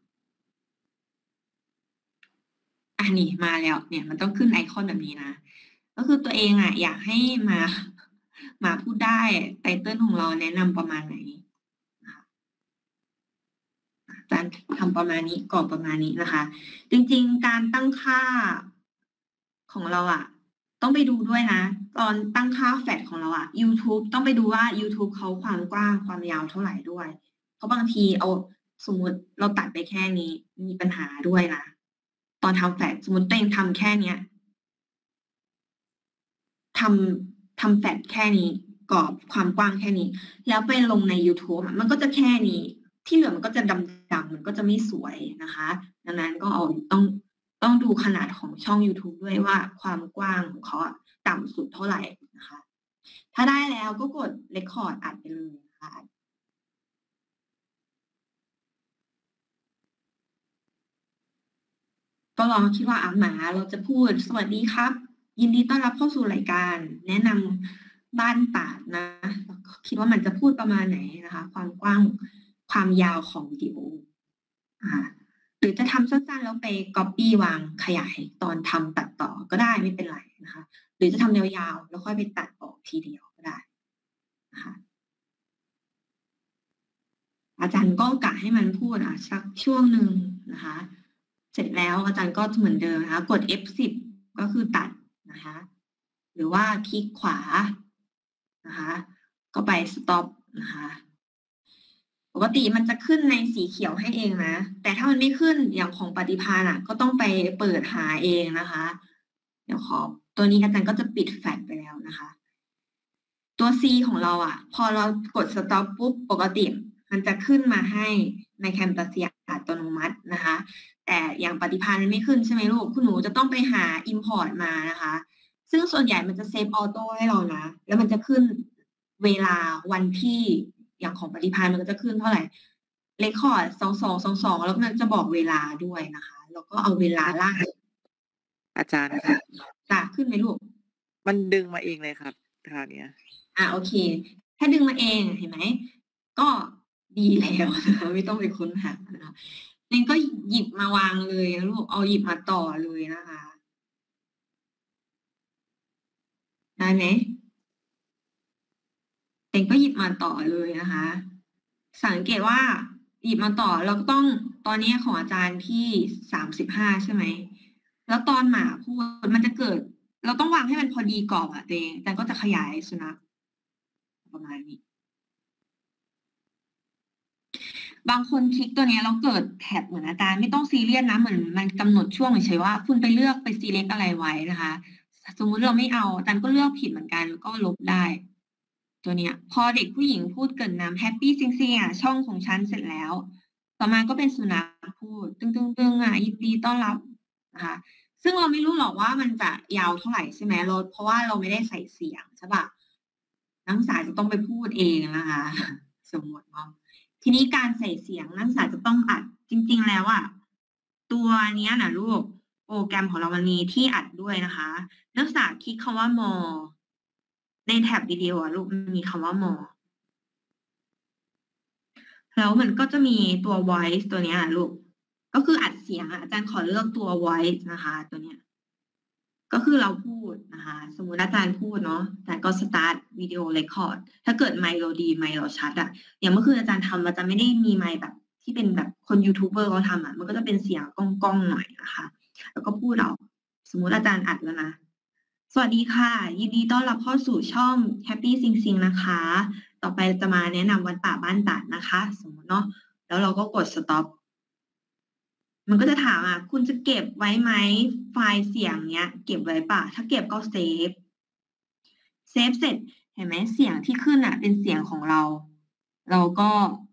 นี่มาแล้วเนี่ยมันต้องขึ้นไอคอนแบบนี้นะก็คือตัวเองอยากให้มาพูดได้ไตเติ้ลของเราแนะนำประมาณไหนอาจารย์ทำประมาณนี้กรอบประมาณนี้นะคะ จริงๆการตั้งค่าของเราต้องไปดูด้วยนะตอนตั้งค่าแฟลชของเราYouTube ต้องไปดูว่า YouTube เขาความกว้างความยาวเท่าไหร่ด้วยเพราะบางทีสมมุติเราตัดไปแค่นี้มีปัญหาด้วยนะตอนทำแฟลชสมมติตัวเองทำแค่เนี้ยทำแฟลชแค่นี้กรอบความกว้างแค่นี้แล้วไปลงใน YouTube มันก็จะแค่นี้ที่เหลือมันก็จะดำๆมันก็จะไม่สวยนะคะดังนั้นก็ต้องดูขนาดของช่อง YouTube ด้วยว่าความกว้างของเขาต่ำสุดเท่าไหร่นะคะถ้าได้แล้วก็กด Record อัดไปเลยนะคะก็ลองคิดว่าหมาเราจะพูดสวัสดีครับยินดีต้อนรับเข้าสู่รายการแนะนำบ้านตาดนะคิดว่ามันจะพูดประมาณไหนนะคะความกว้างความยาวของวิดีโอหรือจะทำสั้นๆแล้วไป copy วางขยายตอนทำตัดต่อก็ได้ไม่เป็นไรนะคะหรือจะทำยาวๆแล้วค่อยไปตัดออกทีเดียวก็ได้นะคะอาจารย์ก็กะให้มันพูดสักช่วงหนึ่งนะคะเสร็จแล้วอาจารย์ก็เหมือนเดิมนะคะกด F10 ก็คือตัดนะคะหรือว่าคลิกขวานะคะก็ไป stop นะคะปกติมันจะขึ้นในสีเขียวให้เองนะแต่ถ้ามันไม่ขึ้นอย่างของปฏิภาณก็ต้องไปเปิดหาเองนะคะเดี๋ยวตัวนี้อาจารย์ก็จะปิดแฟลชไปแล้วนะคะตัว C ของเราพอเรากด stop ปุ๊บปกติมันจะขึ้นมาให้ในแคมตัสเซียอัตโนมัตินะคะแต่อย่างปฏิภาณมันไม่ขึ้นใช่ไหมลูกคุณหนูจะต้องไปหา import มานะคะซึ่งส่วนใหญ่มันจะเซฟออโต้ให้เรานะแล้วมันจะขึ้นเวลาวันที่อย่างของปฏิภาณมันก็จะขึ้นเท่าไหร่เรคคอร์ด2222แล้วมันจะบอกเวลาด้วยนะคะแล้วก็เอาเวลาล่างอาจารย์ครับจะขึ้นไหมลูกมันดึงมาเองเลยครับคราวนี้โอเคถ้าดึงมาเองเห็นไหมก็ดีแล้วนะคะไม่ต้องไปค้นหานะคะนี่ก็หยิบมาวางเลยนะลูกเอาหยิบมาต่อเลยนะคะได้ไหมเองก็หยิบมาต่อเลยนะคะสังเกตว่าหยิบมาต่อเราก็ต้องตอนนี้ของอาจารย์ที่35ใช่ไหมแล้วตอนหมาพูดมันจะเกิดเราต้องวางให้มันพอดีกรอบตัวเองแต่ก็จะขยายสุนัขประมาณนี้บางคนคลิกตัวนี้เราเกิดแท็บเหมือนอาจารย์ไม่ต้องซีเรียสนะเหมือนมันกำหนดช่วงเฉยๆว่าคุณไปเลือกไปซีเล็กอะไรไว้นะคะสมมุติเราไม่เอาอาจารย์ก็เลือกผิดเหมือนกันก็ลบได้ตัวเนี้ยพอเด็กผู้หญิงพูดเกินน้ำแฮปปี้ซิงซิงช่องของฉันเสร็จแล้วต่อมาก็เป็นสุนัขพูดตึงยินดีต้อนรับนะคะซึ่งเราไม่รู้หรอกว่ามันจะยาวเท่าไหร่ใช่ไหมเพราะว่าเราไม่ได้ใส่เสียงใช่ปะนักศึกษาจะต้องไปพูดเองนะคะสมมติว่าทีนี้การใส่เสียงนักศึกษาจะต้องอัดจริงๆแล้วตัวนี้นะลูกโปรแกรมของเรามันมีที่อัดด้วยนะคะนักศึกษาคลิกคำว่า more ในแท็บวิดีโอลูกมีคำว่า more แล้วมันก็จะมีตัว voice ตัวนี้ลูกก็คืออัดเสียงอาจารย์ขอเลือกตัว voice นะคะตัวเนี้ยก็คือเราพูดนะคะสมมุติอาจารย์พูดเนาะแต่ก็ start video record ถ้าเกิดไมค์เราดีไมค์เราชัดอย่างเมื่อคืนอาจารย์ทำมันจะไม่ได้มีไมค์แบบที่เป็นแบบคนยูทูบเบอร์เขาทำมันก็จะเป็นเสียงก้องๆหน่อยนะคะแล้วก็พูดสมมุติอาจารย์อัดแล้วนะสวัสดีค่ะยินดีต้อนรับเข้าสู่ช่อง Happy Sing Sing นะคะต่อไปจะมาแนะนำวัดป่าบ้านตาดนะคะสมมติเนาะแล้วเราก็กด stop มันก็จะถามคุณจะเก็บไว้ไหมไฟล์เสียงเนี้ยเก็บไว้ป่ะถ้าเก็บก็เซฟเสร็จเห็นไหมเสียงที่ขึ้นเป็นเสียงของเราก็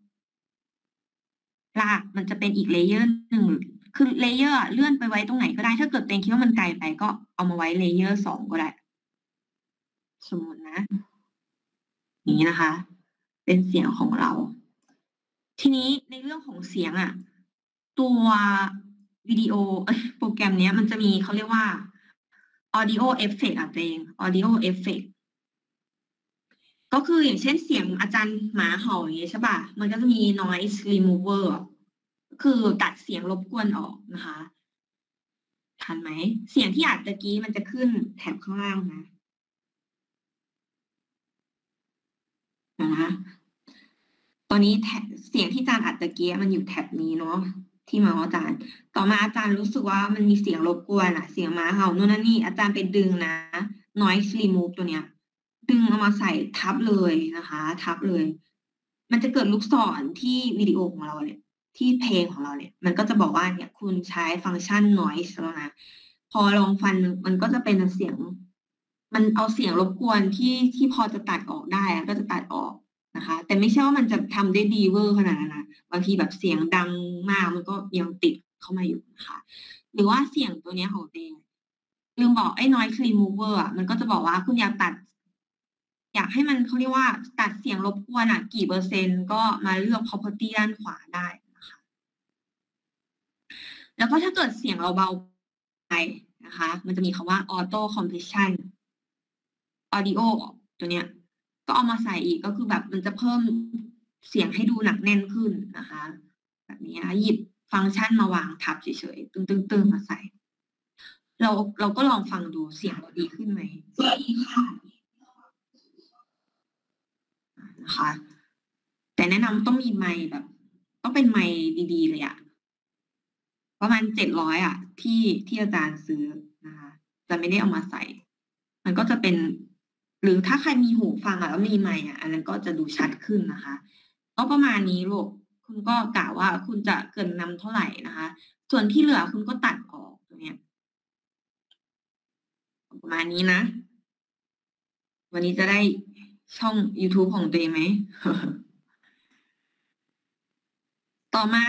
ลากมันจะเป็นอีกเลเยอร์หนึ่งคือเลเยอร์เลื่อนไปไว้ตรงไหนก็ได้ถ้าเกิดตัวเองคิดว่ามันไกลไปก็เอามาไว้เลเยอร์2ก็ได้สมมตินะนี้นะคะ เป็นเสียงของเราทีนี้ในเรื่องของเสียงตัววิดีโอโปรแกรมนี้มันจะมีเขาเรียกว่า audio effect ตัวเอง audio effect ก็คืออย่างเช่นเสียงอาจารย์หมาเห่าอย่างเงี้ยใช่ป่ะมันก็จะมี noise remover คือตัดเสียงรบกวนออกนะคะทันไหมเสียงที่อัดตะกี้มันจะขึ้นแถบข้างล่างนะตอนนี้เสียงที่อาจารย์อัดตะกี้มันอยู่แถบนี้เนาะที่มาอาจารย์ต่อมาอาจารย์รู้สึกว่ามันมีเสียงรบกวนอะเสียงหมาเห่าโน่นนั่นนี่อาจารย์ไปดึงนะ noise remove ตัวเนี้ยดึงเอามาใส่ทับเลยนะคะทับเลยมันจะเกิดลูกศรที่วิดีโอของเราเนี่ยที่เพลงของเราเนี่ยมันก็จะบอกว่าเนี่ยคุณใช้ฟังก์ชัน noise แล้วนะพอลองฟังมันก็จะเป็นเสียงมันเอาเสียงรบกวนที่พอจะตัดออกได้ก็จะตัดออกนะคะแต่ไม่ใช่ว่ามันจะทำได้ดีเวอร์ขนาดนั้นนะบางทีแบบเสียงดังมากมันก็ยังติดเข้ามาอยู่นะคะหรือว่าเสียงตัวนี้ของเองลืมบอกไอ้ noise remover อ่ะมันก็จะบอกว่าคุณอยากให้มันเขาเรียกว่าตัดเสียงรบกวนอ่ะกี่เปอร์เซ็นต์ก็มาเลือก property ด้านขวาได้นะคะแล้วก็ถ้าเกิดเสียงเราเบาไปนะคะมันจะมีคำว่า auto compression audio ตัวเนี้ยก็เอามาใส่อีกก็คือแบบมันจะเพิ่มเสียงให้ดูหนักแน่นขึ้นนะคะแบบนี้หยิบฟังก์ชันมาวางทับเฉยๆตึงๆมาใส่เราก็ลองฟังดูเสียงเราดีขึ้นไหมดีค่ะนะคะแต่แนะนำต้องมีไมค์แบบต้องเป็นไมค์ดีๆเลยอะประมาณ700อะที่อาจารย์ซื้อนะคะจะไม่ได้เอามาใส่ มันก็จะเป็นหรือถ้าใครมีหูฟังอะแล้วมีไมค์อะอันนั้นก็จะดูชัดขึ้นนะคะก็ประมาณนี้ลูกคุณก็กะว่าคุณจะเกินนำเท่าไหร่นะคะส่วนที่เหลือคุณก็ตัดออกตรงเนี้ยประมาณนี้นะวันนี้จะได้ช่อง YouTube ของตัวเองไหม ต่อมา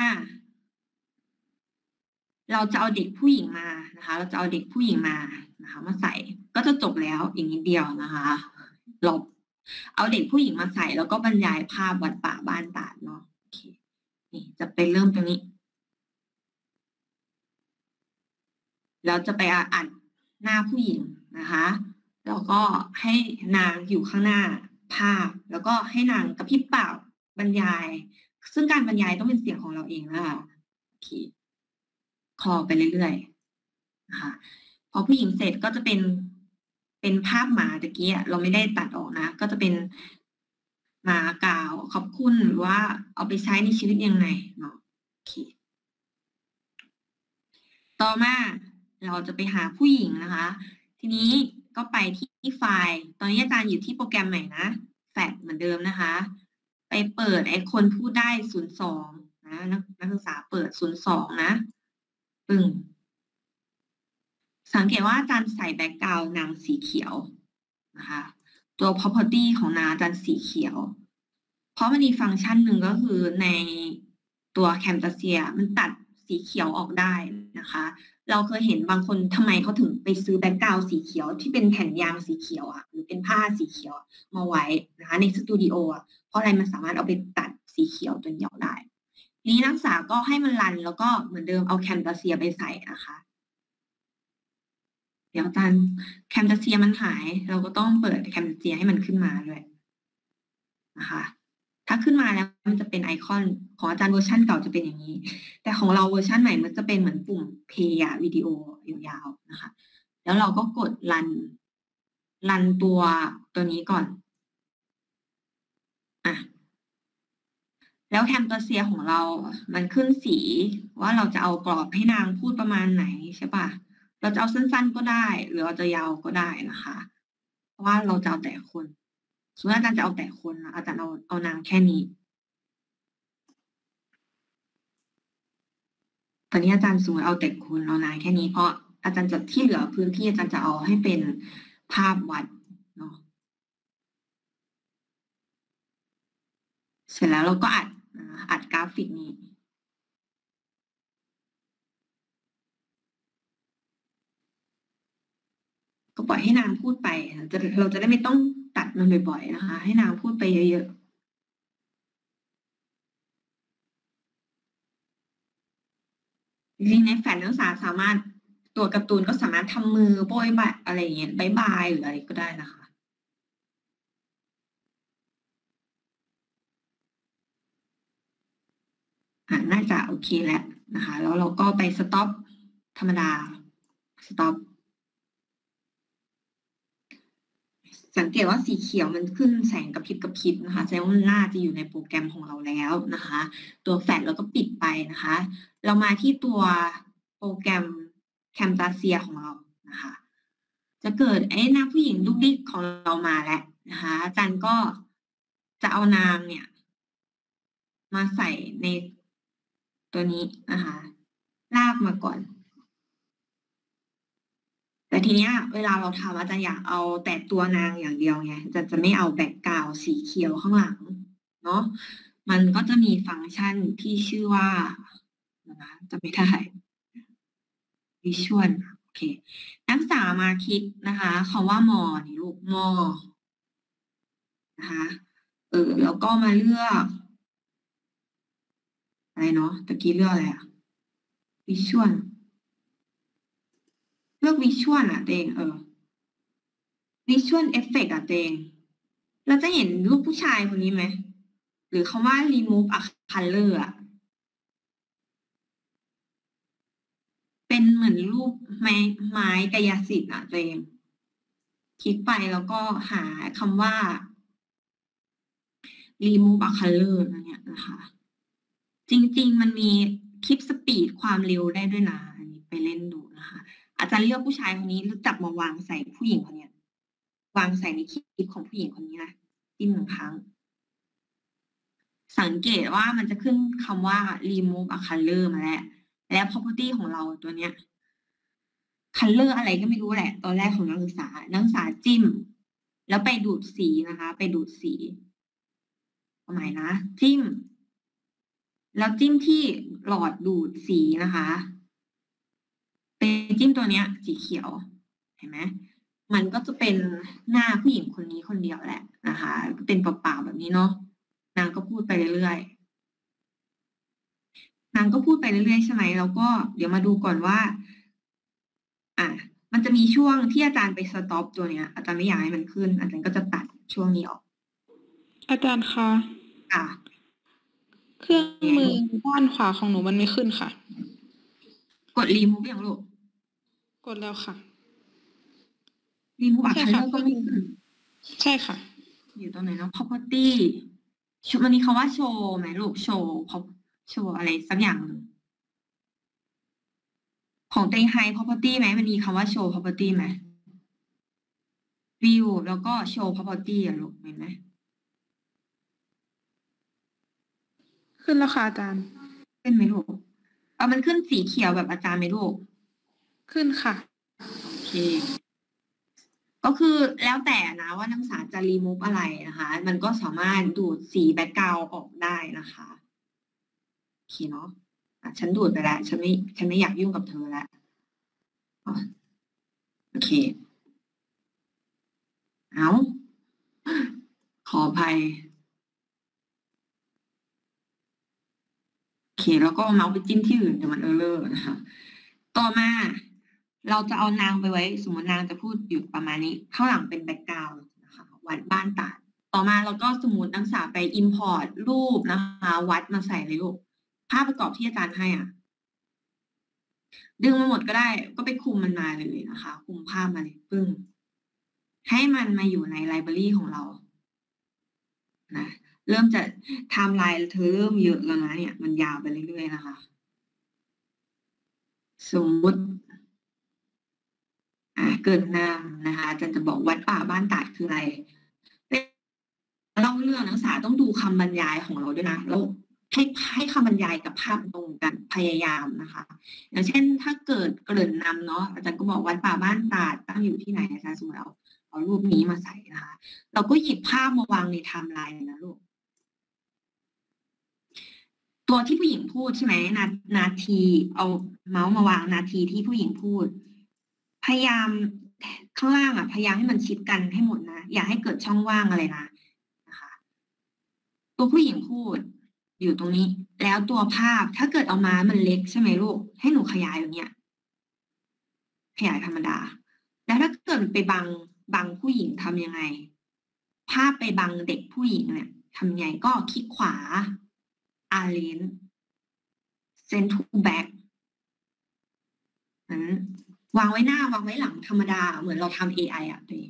เราจะเอาเด็กผู้หญิงมานะคะเราจะเอาเด็กผู้หญิงมานะคะมาใส่ก็จะจบแล้วอีกนิดเดียวนะคะเราเอาเด็กผู้หญิงมาใส่แล้วก็บรรยายภาพวัดป่าบ้านตาดเนาะโอเคนี่จะไปเริ่มตรงนี้เราจะไปอัดหน้าผู้หญิงนะคะแล้วก็ให้นางอยู่ข้างหน้าภาพแล้วก็ให้นางกระพริบปากบรรยายซึ่งการบรรยายต้องเป็นเสียงของเราเองนะคะโอเคคอไปเรื่อยๆนะคะพอผู้หญิงเสร็จก็จะเป็นภาพหมาตะกี้เราไม่ได้ตัดออกนะก็จะเป็นหมากล่าวขอบคุณหรือว่าเอาไปใช้ในชีวิตยังไงเนาะโอเคต่อมาเราจะไปหาผู้หญิงนะคะทีนี้ก็ไปที่ไฟล์ตอนนี้อาจารย์อยู่ที่โปรแกรมใหม่นะแฟลชเหมือนเดิมนะคะไปเปิดไอคนพูดได้02นะนักศึกษาเปิด02นะสังเกตว่าอาจารย์ใส่แบ็กกราวด์นางสีเขียวนะคะตัว property ของนางอาจารย์สีเขียวเพราะมันมีฟังก์ชันหนึ่งก็คือในตัว Camtasia มันตัดสีเขียวออกได้นะคะเราเคยเห็นบางคนทำไมเขาถึงไปซื้อแบ็กกราวด์สีเขียวที่เป็นแผ่นยางสีเขียวอ่ะหรือเป็นผ้าสีเขียวมาไว้นะคะในสตูดิโออ่ะเพราะอะไรมันสามารถเอาไปตัดสีเขียวตัวเดียวได้ทีนี้นักศึกษาก็ให้มันรันแล้วก็เหมือนเดิมเอา Camtasia ไปใส่นะคะเดี๋ยวอาจารย์แคมตัสเซียมันหายเราก็ต้องเปิดแคมตัสเซียให้มันขึ้นมาด้วยนะคะถ้าขึ้นมาแล้วมันจะเป็นไอคอนของอาจารย์เวอร์ชันเก่าจะเป็นอย่างนี้แต่ของเราเวอร์ชันใหม่มันจะเป็นเหมือนปุ่มเพย์วิดีโอยาวๆนะคะแล้วเราก็กดรันตัวนี้ก่อนอ่ะแล้วแคมตัสเซียของเรามันขึ้นสีว่าเราจะเอากรอบให้นางพูดประมาณไหนใช่ปะเราจะเอาสั้นๆก็ได้หรือเราจะยาวก็ได้นะคะเพราะว่าเราจะเอาแต่คนสมมติอาจารย์จะเอาแต่คนนะอาจารย์เอานางแค่นี้ตอนนี้อาจารย์สมมติเอาแต่คนเอานางแค่นี้เพราะอาจารย์จะที่เหลือพื้นที่อาจารย์จะเอาให้เป็นภาพวัดเนาะเสร็จแล้วเราก็อัดกราฟิกนี้ก็ปล่อยให้นางพูดไปเราจะได้ไม่ต้องตัดมันบ่อยๆนะคะให้นางพูดไปเยอะๆจริงๆในแฟลชนักศึกษาสามารถตัวการ์ตูนก็สามารถทำมือโบยบายอะไรอย่างเงี้ยบายหรืออะไรก็ได้นะคะน่าจะโอเคแล้วนะคะ แล้วเราก็ไปสต็อปธรรมดาสต็อปสังเกตว่าสีเขียวมันขึ้นแสงกระพริบนะคะแสดงว่ามันน่าจะอยู่ในโปรแกรมของเราแล้วนะคะ ตัวแฟลชเราก็ปิดไปนะคะ เรามาที่ตัวโปรแกรมCamtasiaของเรานะคะ จะเกิดหน้าผู้หญิงดุกดิกของเรามาแล้วนะคะอาจารย์ก็จะเอานางเนี่ยมาใส่ในตัวนี้นะคะลากมาก่อนแต่ทีเนี้ยเวลาเราทำอาจารย์อยากเอาแต่ตัวนางอย่างเดียวไงจะไม่เอาแบ็กกราวด์สีเขียวข้างหลังเนาะมันก็จะมีฟังก์ชันที่ชื่อว่านะจะไม่ได้ Visual โอเคนักศึกษามาคลิกนะคะคำว่ามอนี่ลูกมอนะคะแล้วก็มาเลือกอะไรเนาะตะกี้เลือกอะไรอะ Visual เลือก Visual อะเตงVisual Effect อะเตงเราจะเห็นรูปผู้ชายคนนี้ไหมหรือคำว่า remove a color อะเป็นเหมือนรูปไม้กายสิทธิ์อะเตงคลิกไปแล้วก็หาคำว่า remove a color เนี่ยนะคะจริงๆมันมีคลิปสปีดความเร็วได้ด้วยนะอันนี้ไปเล่นดูนะคะอาจารย์เลือกผู้ชายคนนี้แล้วจับมาวางใส่ผู้หญิงคนนี้วางใส่ในคลิปของผู้หญิงคนนี้นะจิ้ม1 ครั้งสังเกตว่ามันจะขึ้นคำว่า remove a color มาแล้ว property ของเราตัวเนี้ย color อะไรก็ไม่รู้แหละตอนแรกของนักศึกษาจิ้มแล้วไปดูดสีนะคะไปดูดสีหมายนะจิ้มแล้วจิ้มที่หลอดดูดสีนะคะไปจิ้มตัวเนี้ยสีเขียวเห็นไหมมันก็จะเป็นหน้าผู้หญิงคนนี้คนเดียวแหละนะคะเป็นเปล่าๆแบบนี้เนาะนางก็พูดไปเรื่อยๆใช่ไหมแล้วก็เดี๋ยวมาดูก่อนว่ามันจะมีช่วงที่อาจารย์ไปสต็อปตัวเนี้ยอาจารย์ไม่อยากให้มันขึ้นอาจารย์ก็จะตัดช่วงนี้ออกอาจารย์คะเครื่องมือด้านขวาของหนูมันไม่ขึ้นค่ะกด remove อย่างลูกกดแล้วค่ะ remove อักขระก็ไม่ขึ้นใช่ค่ะอยู่ตรงไหนเนาะ property มันมีคำว่าโชว์ไหมลูกโชว์อะไรสักอย่างของเต็งไฮ property ไหมมันมีคำว่า show property ไหม view แล้วก็ show property อะลูกเห็นไหมขึ้นแล้วค่ะอาจารย์ขึ้นไหมลูกมันขึ้นสีเขียวแบบอาจารย์ไหมลูกขึ้นค่ะโอเคก็คือแล้วแต่นะว่านักศึกษาจะ remove อะไรนะคะมันก็สามารถดูดสีแบ็คกราวด์ออกได้นะคะโอเคเนาะฉันดูดไปแล้วฉันไม่อยากยุ่งกับเธอแล้วโอเคขออภัยโอเคแล้วก็เมาส์ไปจิ้มที่อื่นเดี๋ยวมันเลอร์นะคะต่อมาเราจะเอานางไปไว้สมมตินางจะพูดอยู่ประมาณนี้ข้างหลังเป็นแบ็คกราวด์นะคะวัดบ้านตาดต่อมาเราก็สมมตินักศึกษาไป import รูปนะคะวัดมาใส่ในรูปภาพประกอบที่อาจารย์ให้ดึงมาหมดก็ได้ก็ไปคุมมันมาเลยนะคะคุมภาพมาเลยปึ้งให้มันมาอยู่ในไลบรารีของเรานะเริ่มจะไทม์ไลน์เธอเริ่มเยอะแล้วนะเนี่ยมันยาวไปเรื่อยๆนะคะสมมติเกิดนามนะคะอาจารย์จะบอกวัดป่าบ้านตาดคืออะไรเล่าเรื่องนักศึกษาต้องดูคำบรรยายของเราด้วยนะแล้วให้คำบรรยายกับภาพตรงกันพยายามนะคะอย่างเช่นถ้าเกิดเกริ่นนำเนาะอาจารย์ก็บอกวัดป่าบ้านตาดตั้งอยู่ที่ไหนอาจารย์สมมติเอารูปนี้มาใส่นะคะเราก็หยิบภาพมาวางในไทม์ไลน์นะลูกตัวที่ผู้หญิงพูดใช่ไหมนาทีเอาเมาส์มาวางนาทีที่ผู้หญิงพูดพยายามข้างล่างพยายามให้มันชิดกันให้หมดนะอย่าให้เกิดช่องว่างอะไรนะคะตัวผู้หญิงพูดอยู่ตรงนี้แล้วตัวภาพถ้าเกิดเอามามันเล็กใช่ไหมลูกให้หนูขยายอย่างเงี้ยขยายธรรมดาแล้วถ้าเกิดไปบังผู้หญิงทำยังไงภาพไปบังเด็กผู้หญิงเนี่ยทำยังไงก็คลิกขวาอาเลน send to back นั้นวางไว้หน้าวางไว้หลังธรรมดาเหมือนเราทำ AI อ่ะตัวเอง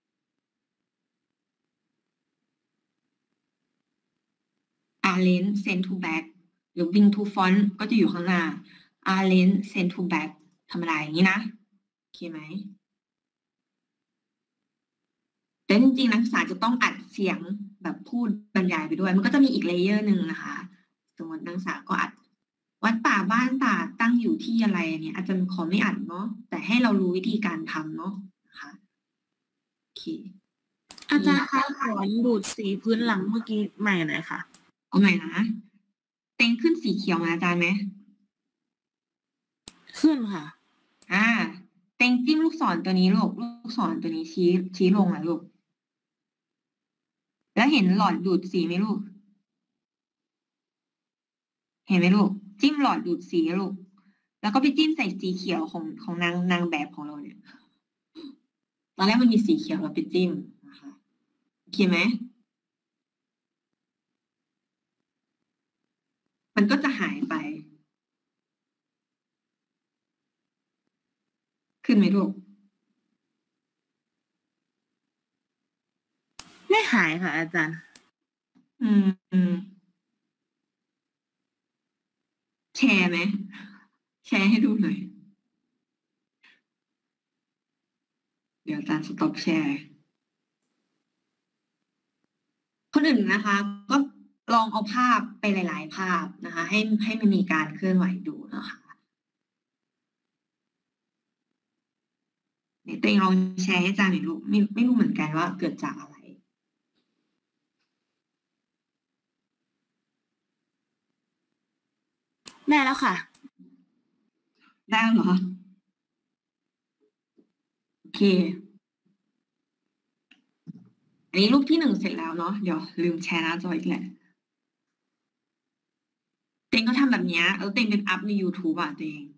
arrange send to back หรือ wing to front ก็จะอยู่ข้างหน้า arrange send to back ธรรมดาอย่างนี้นะโอเคไหมแต่จริงๆนักศึกษาจะต้องอัดเสียงแบบพูดบรรยายไปด้วยมันก็จะมีอีกเลเยอร์หนึ่งนะคะสมมตินักศึกษาก็อัดวัดป่าบ้านตาตั้งอยู่ที่อะไรเนี่ยอาจารย์ขอไม่อัดเนาะแต่ให้เรารู้วิธีการทำเนาะนะคะโอเคอาจารย์คะขอดูดสีพื้นหลังเมื่อกี้ใหม่หน่อยค่ะเอาใหม่นะเต็งขึ้นสีเขียวมาอาจารย์ไหมขึ้นค่ะเต็งจิ้มลูกศรตัวนี้ลูกศรตัวนี้ชี้ลงนะลูกแล้วเห็นหลอดดูดสีไหมลูกเห็นไหมลูกจิ้มหลอดดูดสีลูกแล้วก็ไปจิ้มใส่สีเขียวของนางแบบของเราเนี่ยตอนแรกมันมีสีเขียวเราไปจิ้มนะคะโอเคไหมมันก็จะหายไปขึ้นไหมลูกไม่หายค่ะอาจารย์แชร์ไหมแชร์ให้ดูหน่อยเดี๋ยวอาจารย์สต็อปแชร์คนอื่นนะคะก็ลองเอาภาพไปหลายๆภาพนะคะให้มันมีการเคลื่อนไหวดูนะคะเดี๋ยวตัวเองลองแชร์ให้อาจารย์หน่อยลูกไม่รู้เหมือนกันว่าเกิดจากอะไรได้แล้วค่ะได้เหรอโอเคอันนี้รูปที่1เสร็จแล้วเนาะเดี๋ยวลืมแชร์หน้าจออีกแหละเต็งก็ทำแบบนี้แล้วเต็งเป็นอัพใน YouTube อ่ะเต็ง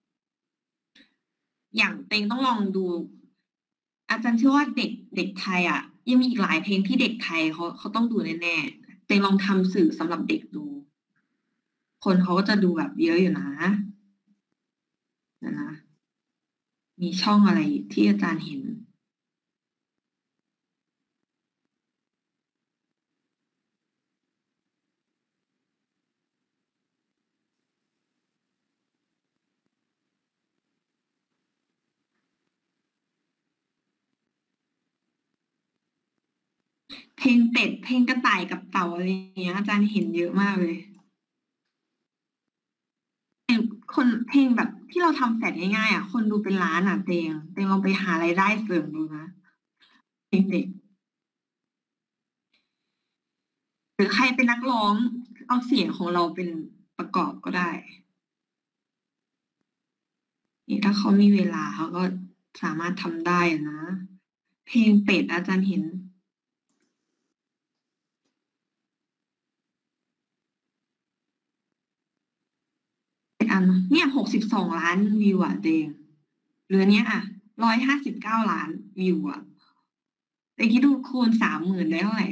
อย่างเต็งต้องลองดูอาจารย์เชื่อว่าเด็กไทยอ่ะยังมีอีกหลายเพลงที่เด็กไทยเขาต้องดูแน่ๆเต็งลองทำสื่อสำหรับเด็กดูคนเขาก็จะดูแบบเยอะอยู่นะมีช่องอะไรที่อาจารย์เห็นเพลงเป็ดเพลงกระต่ายกับเต่าอะไรอย่างเงี้ยอาจารย์เห็นเยอะมากเลยคนเพลงแบบที่เราทำแฟลชง่ายๆอ่ะคนดูเป็นล้านอ่ะเตงลองไปหารายได้เสริมดูนะเพลงเด็กหรือใครเป็นนักร้องเอาเสียงของเราเป็นประกอบก็ได้นี่ถ้าเขามีเวลาเขาก็สามารถทำได้นะเพลงเป็ดอาจารย์เห็นเนี่ย62 ล้านวิวอ่ะเดงเหลือเนี้ยอ่ะ159 ล้านวิวอ่ะแต่คิดดูคูณ30,000ได้เท่าไหร่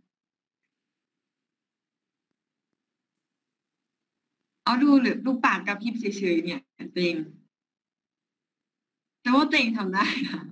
เอาดูหรือดูปากกับพริบเฉยๆเนี่ยเต็งแต่ว่าเต็งทำได้ค่ะ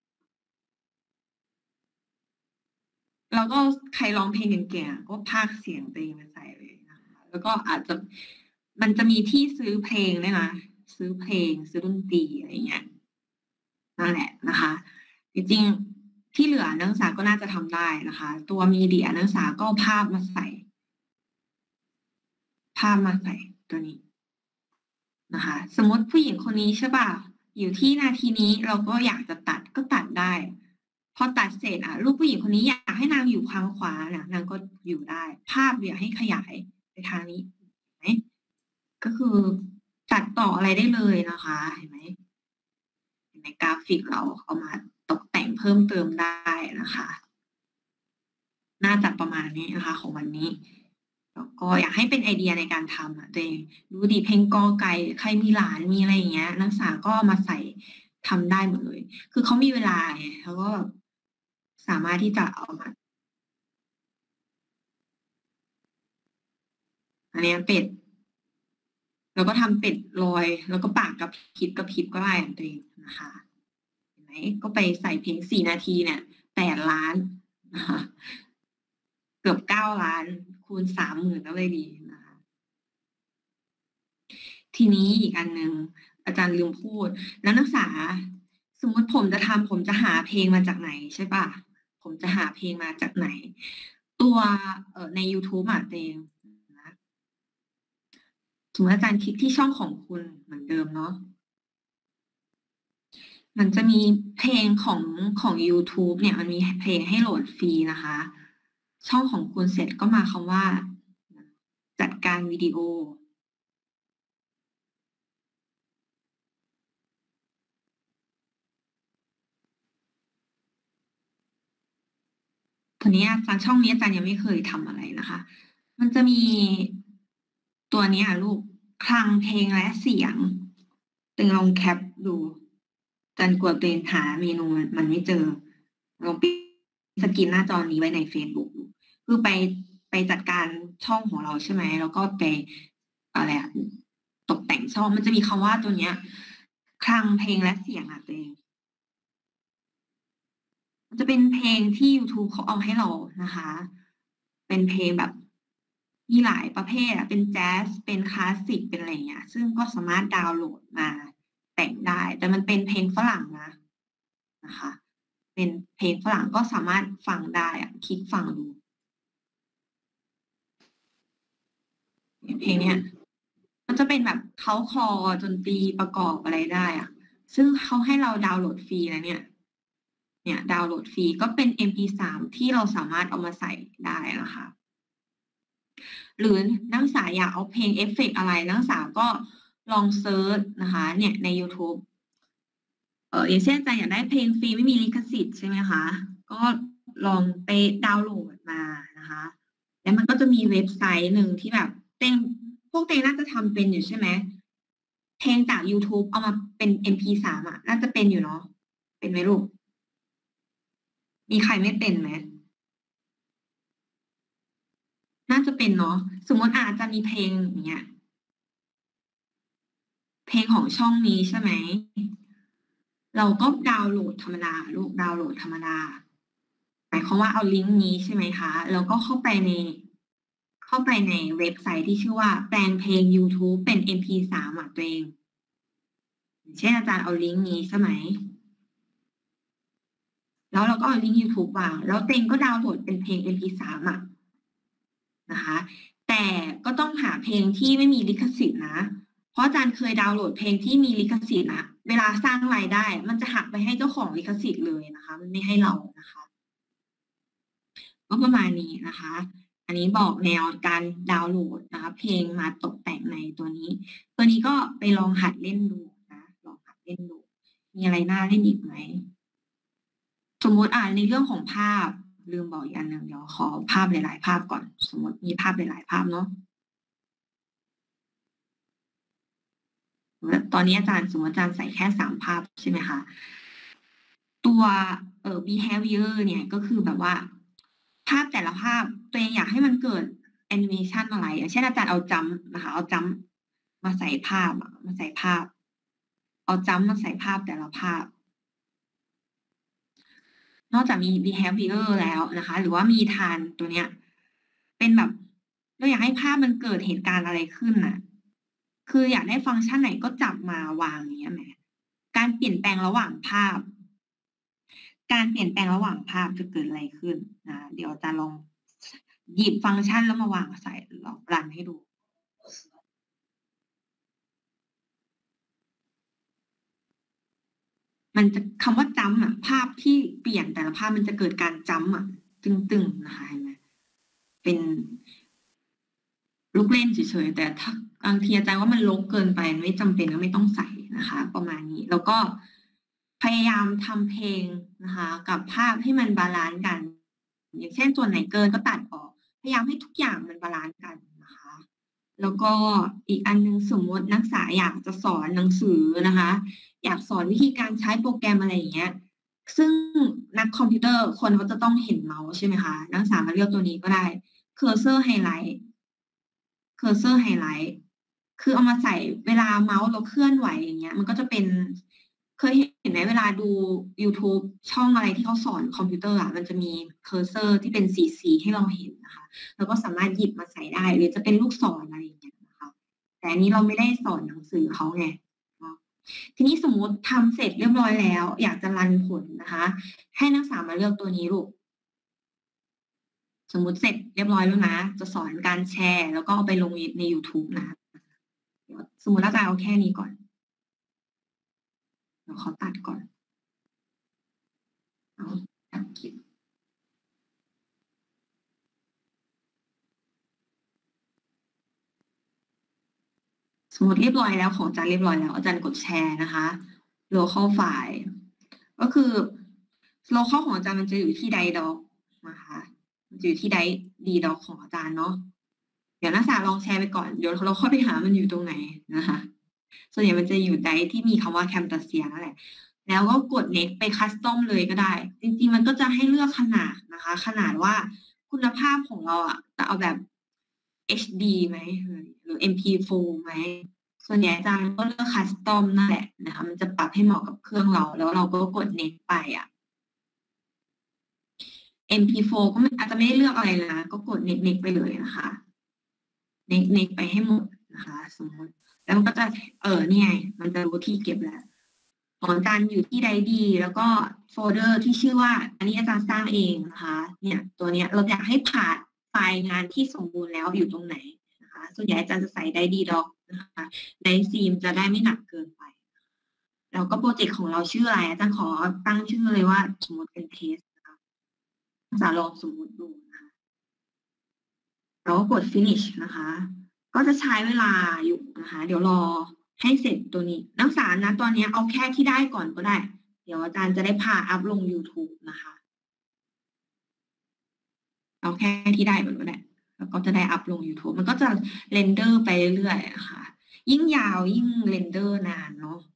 แล้วก็ใครร้องเพลงเก่งๆก็พากย์เสียงเต็งมาใส่เลยนะคะแล้วก็อาจจะมันจะมีที่ซื้อเพลงด้วยนะซื้อเพลงซื้อดนตรีอะไรเงี้ยนั่นแหละนะคะจริงๆที่เหลือนักศึกษาก็น่าจะทำได้นะคะตัวมีเดียนักศึกษาก็ภาพมาใส่ตัวนี้นะคะสมมติผู้หญิงคนนี้ใช่ป่ะอยู่ที่นาทีนี้เราก็อยากจะตัดก็ตัดได้พอตัดเสร็จรูปผู้หญิงคนนี้อยากให้นางอยู่ข้างขวานะนางก็อยู่ได้ภาพอยากให้ขยายไปทางนี้เห็นไหมก็คือตัดต่ออะไรได้เลยนะคะเห็นไหมกราฟิกเราเอามาตกแต่งเพิ่มเติมได้นะคะน่าจะประมาณนี้นะคะของวันนี้แล้วก็อยากให้เป็นไอเดียในการทำตัวเองดูดีเพลงกอไก่ใครมีหลานมีอะไรอย่างเงี้ยนักศึกษาก็มาใส่ทำได้หมดเลยคือเขามีเวลาไงเขาก็สามารถที่จะเอามาอันนี้เป็ดแล้วก็ทำเป็ดลอย แล้วก็ปากกับพริบก็ได้ของตัวเองนะคะเห็นไหมก็ไปใส่เพลง4 นาทีเนี่ย8 ล้านนะคะเกือบ9 ล้านคูณ30,000ก็เลยดีนะคะ ทีนี้อีกอันหนึ่งอาจารย์ลืมพูดแล้วนักศึกษาสมมติผมจะหาเพลงมาจากไหนใช่ป่ะผมจะหาเพลงมาจากไหน ตัวใน YouTube อ่ะเองนะสมมติอาจารย์คลิกที่ช่องของคุณเหมือนเดิมเนาะมันจะมีเพลงของ YouTube เนี่ยมันมีเพลงให้โหลดฟรีนะคะ ช่องของคุณเสร็จก็มาคำว่าจัดการวิดีโอตอนนี้อาจารย์ช่องนี้อาจารย์ยังไม่เคยทำอะไรนะคะ มันจะมีตัวนี้ลูกคลังเพลงและเสียงตึงลองแคปดูอาจารย์กลัวตัวเองหาเมนูมันไม่เจอลองปิดสกรีนหน้าจอนี้ไว้ใน Facebook คือไปจัดการช่องของเราใช่ไหมแล้วก็ไปอะไรตกแต่งช่องมันจะมีคำว่าตัวเนี้ยคลังเพลงและเสียงตัวเองจะเป็นเพลงที่ YouTube เขาเอาให้เรานะคะ เป็นเพลงแบบมีหลายประเภทเป็นแจ๊สเป็นคลาสสิกเป็นอะไรเงี้ยซึ่งก็สามารถดาวน์โหลดมาแต่งได้แต่มันเป็นเพลงฝรั่งนะคะเป็นเพลงฝรั่งก็สามารถฟังได้คลิกฟังดูเพลงเนี้ยมันจะเป็นแบบเขาคอดนตรีประกอบอะไรได้ซึ่งเขาให้เราดาวน์โหลดฟรีนะเนี่ยดาวน์โหลดฟรีก็เป็น MP3 ที่เราสามารถเอามาใส่ได้นะคะหรือนักศึกษาอยากเอาเพลงเอฟเฟกต์อะไรนักศึกษาก็ลองเซิร์ชนะคะเนี่ยใน YouTube อย่างเช่นอาจารย์อยากได้เพลงฟรีไม่มีลิขสิทธิ์ใช่ไหมคะก็ลองไปดาวน์โหลดมานะคะแล้วมันก็จะมีเว็บไซต์หนึ่งที่แบบพวกเต้น่าจะทำเป็นอยู่ใช่ไหมเพลงจาก YouTube เอามาเป็น MP3 น่าจะเป็นอยู่เนาะเป็นไหมลูกมีใครไม่เป็นไหมน่าจะเป็นเนาะสมมติอาจจะมีเพลงอย่างเงี้ยเพลงของช่องนี้ใช่ไหมเราก็ดาวน์โหลดธรรมดาลูกดาวน์โหลดธรรมดาหมายความว่าเอาลิงก์นี้ใช่ไหมคะแล้วก็เข้าไปในเว็บไซต์ที่ชื่อว่าแปลงเพลง YouTube เป็น MP3 ตัวเองเช่นอาจารย์เอาลิงก์นี้ใช่ไหมแล้วเราก็เอาลิงก์ YouTube วางแล้วเต็งก็ดาวน์โหลดเป็นเพลง MP3 นะคะแต่ก็ต้องหาเพลงที่ไม่มีลิขสิทธิ์นะเพราะอาจารย์เคยดาวน์โหลดเพลงที่มีลิขสิทธิ์เวลาสร้างรายได้มันจะหักไปให้เจ้าของลิขสิทธิ์เลยนะคะมันไม่ให้เรานะคะก็ประมาณนี้นะคะอันนี้บอกแนวการดาวน์โหลดนะคะเพลงมาตกแต่งในตัวนี้ก็ไปลองหัดเล่นดูนะลองหัดเล่นดูมีอะไรน่าเล่นอีกไหมสมมติในเรื่องของภาพลืมบอกอีกอันหนึ่งเดี๋ยวขอภาพหลายๆภาพก่อนสมมติมีภาพหลายๆภาพเนาะตอนนี้อาจารย์สมมติอาจารย์ใส่แค่3 ภาพใช่ไหมคะตัวbehavior เนี่ยก็คือแบบว่าภาพแต่ละภาพตัวเองอยากให้มันเกิดแอนิเมชันอะไรอย่างเช่นอาจารย์เอาจัมป์นะคะเอาจัมป์มาใส่ภาพเอาจัมป์มาใส่ภาพแต่ละภาพนอกจากมี behavior แล้วนะคะหรือว่ามีทานตัวเนี้ยเป็นแบบเราอยากให้ภาพมันเกิดเหตุการณ์อะไรขึ้นคืออยากได้ฟังก์ชันไหนก็จับมาวางอย่างเงี้ยแหมการเปลี่ยนแปลงระหว่างภาพจะเกิดอะไรขึ้นเดี๋ยวจะลองหยิบฟังก์ชันแล้วมาวางใส่ลองรันให้ดูมันจะคำว่าจัมป์ภาพที่เปลี่ยนแต่ละภาพมันจะเกิดการจัมป์ตึงๆนะคะเห็นไหมเป็นลูกเล่นเฉยๆแต่ถ้าบางทีอาจารย์ว่ามันลกเกินไปไม่จำเป็นก็ไม่ต้องใส่นะคะประมาณนี้แล้วก็พยายามทำเพลงนะคะกับภาพให้มันบาลานซ์กันอย่างเช่นส่วนไหนเกินก็ตัดออกพยายามให้ทุกอย่างมันบาลานซ์กันนะคะแล้วก็อีกอันนึงสมมตินักศึกษาอยากจะสอนหนังสือนะคะอยากสอนวิธีการใช้โปรแกรมอะไรอย่างเงี้ยซึ่งนักคอมพิวเตอร์คนเขาจะต้องเห็นเมาส์ใช่ไหมคะนักศึกษามาเลือกตัวนี้ก็ได้ Cursor Highlight คือเอามาใส่เวลาเมาส์เราเคลื่อนไหวอย่างเงี้ย มันก็จะเป็นเคยเห็นไหมเวลาดู YouTube ช่องอะไรที่เขาสอนคอมพิวเตอร์อ่ะมันจะมีเคอร์เซอร์ที่เป็นสีให้เราเห็นนะคะแล้วก็สามารถหยิบมาใส่ได้หรือจะเป็นลูกศรอะไรอย่างเงี้ยนะคะแต่อันนี้เราไม่ได้สอนหนังสือเขาไงทีนี้สมมติทำเสร็จเรียบร้อยแล้ว อยากจะรันผลนะคะ ให้นักศึกษามาเลือกตัวนี้ลูกสมมติเสร็จเรียบร้อยแล้วนะจะสอนการแชร์แล้วก็เอาไปลงใน YouTube นะเดี๋ยวสมมติเราจะเอาแค่นี้ก่อนเดี๋ยวขอตัดก่อนเอาตัดคลิปสมมติเรียบร้อยแล้วของอาจารย์เรียบร้อยแล้วอาจารย์กดแชร์นะคะ local file ก็คือ local ของอาจารย์มันจะอยู่ที่ Doc นะคะมันจะอยู่ที่ Doc ของอาจารย์เนาะเดี๋ยวนักศึกษาลองแชร์ไปก่อนเดี๋ยวเราค่อยไปหามันอยู่ตรงไหนนะคะส่วนใหญ่มันจะอยู่ในที่มีคำว่า Camtasia นั่นแหละแล้วก็กด next ไป custom เลยก็ได้จริงๆมันก็จะให้เลือกขนาดนะคะขนาดว่าคุณภาพของเราอ่ะจะเอาแบบ HD ไหมหรือ MP4 ไหมส่วนใหญ่อาจารย์ก็เลือก custom นั่นแหละนะคะมันจะปรับให้เหมาะกับเครื่องเราแล้วเราก็กด next ไปอ่ะ MP4 ก็อาจจะไม่ได้เลือกอะไรนะก็กด next ไปเลยนะคะ next ไปให้หมดนะคะสมมติแล้วมันก็จะนี่ไงมันจะรู้ที่เก็บแล้วของอาจารย์อยู่ที่ใดดีแล้วก็โฟลเดอร์ที่ชื่อว่าอันนี้อาจารย์สร้างเองนะคะเนี่ยตัวเนี้ยเราอยากให้ผ่านไฟล์งานที่สมบูรณ์แล้วอยู่ตรงไหนนะคะส่วนใหญ่อาจารย์จะใส่ได้ดีด็อกนะคะในซีมจะได้ไม่หนักเกินไปแล้วก็โปรเจกต์ของเราชื่ออะไรอาจารย์ขอตั้งชื่อเลยว่าสมมติเป็นเทสนะคะจะลองสมมติดูนะคะแล้วก็กด finish นะคะก็จะใช้เวลาอยู่นะคะเดี๋ยวรอให้เสร็จตัวนี้นักศึกษานะตอนนี้เอาแค่ที่ได้ก่อนก็ได้เดี๋ยวอาจารย์จะได้พาอัพลง YouTube นะคะเอาแค่ที่ได้ก่อนก็ได้แล้วก็จะได้อัพลง YouTube มันก็จะเรนเดอร์ไปเรื่อยๆนะคะยิ่งยาวยิ่งเรนเดอร์นานเนาะ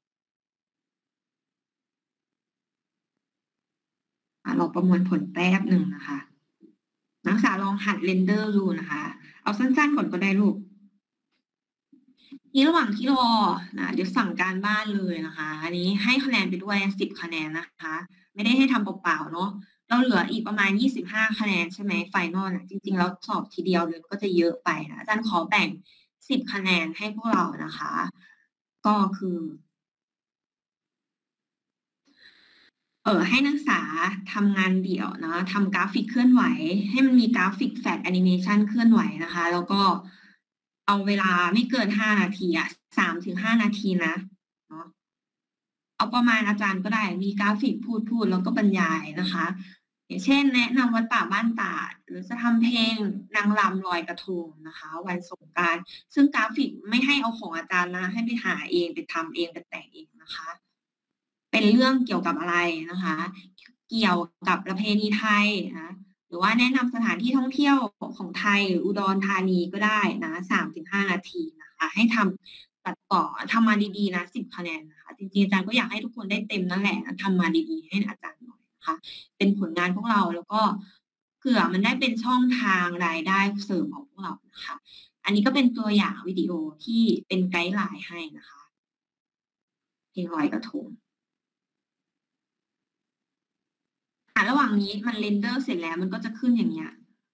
เราประมวลผลแป๊บหนึ่งนะคะนักศึกษาลองหัดเรนเดอร์ดูนะคะเอาสั้นๆก่อนก็ได้ลูกนี่ระหว่างที่รอนะเดี๋ยวสั่งการบ้านเลยนะคะอันนี้ให้คะแนนไปด้วย10 คะแนนนะคะไม่ได้ให้ทำเปล่าๆเนาะเราเหลืออีกประมาณ25 คะแนนใช่ไหมไฟนอลจริงๆแล้วสอบทีเดียวเลยก็จะเยอะไปนะอาจารย์ขอแบ่ง10 คะแนนให้พวกเรานะคะก็คือให้นักศึกษาทำงานเดี่ยวนะทำกราฟิกเคลื่อนไหวให้มันมีกราฟิกแฟลชแอนิเมชันเคลื่อนไหวนะคะแล้วก็เอาเวลาไม่เกิน5 นาทีอะ3 ถึง 5 นาทีนะเนาะเอาประมาณอาจารย์ก็ได้มีกราฟิกพูดแล้วก็บรรยายนะคะอย่างเช่นแนะนำวัดป่าบ้านตาดหรือจะทำเพลงนางรำลอยกระทงนะคะวันสงกรานต์ซึ่งกราฟิกไม่ให้เอาของอาจารย์นะให้ไปหาเองไปทำเองไปแต่งเองนะคะเป็นเรื่องเกี่ยวกับอะไรนะคะเกี่ยวกับประเพณีไทยนะหรือว่าแนะนำสถานที่ท่องเที่ยวของไทยหรืออุดรธานีก็ได้นะ3 ถึง 5 นาทีนะคะให้ทำตัดต่อทำมาดีๆนะ10 คะแนนนะคะจริงๆอาจารย์ก็อยากให้ทุกคนได้เต็มนั่นแหละทำมาดีๆให้อาจารย์หน่อยนะคะเป็นผลงานพวกเราแล้วก็เผื่อมันได้เป็นช่องทางรายได้เสริมของพวกเรานะคะอันนี้ก็เป็นตัวอย่างวิดีโอที่เป็นไกด์ไลน์ให้นะคะเพลงลอยกระทงระหว่างนี้มันเรนเดอร์เสร็จแล้วมันก็จะขึ้นอย่างเงี้ย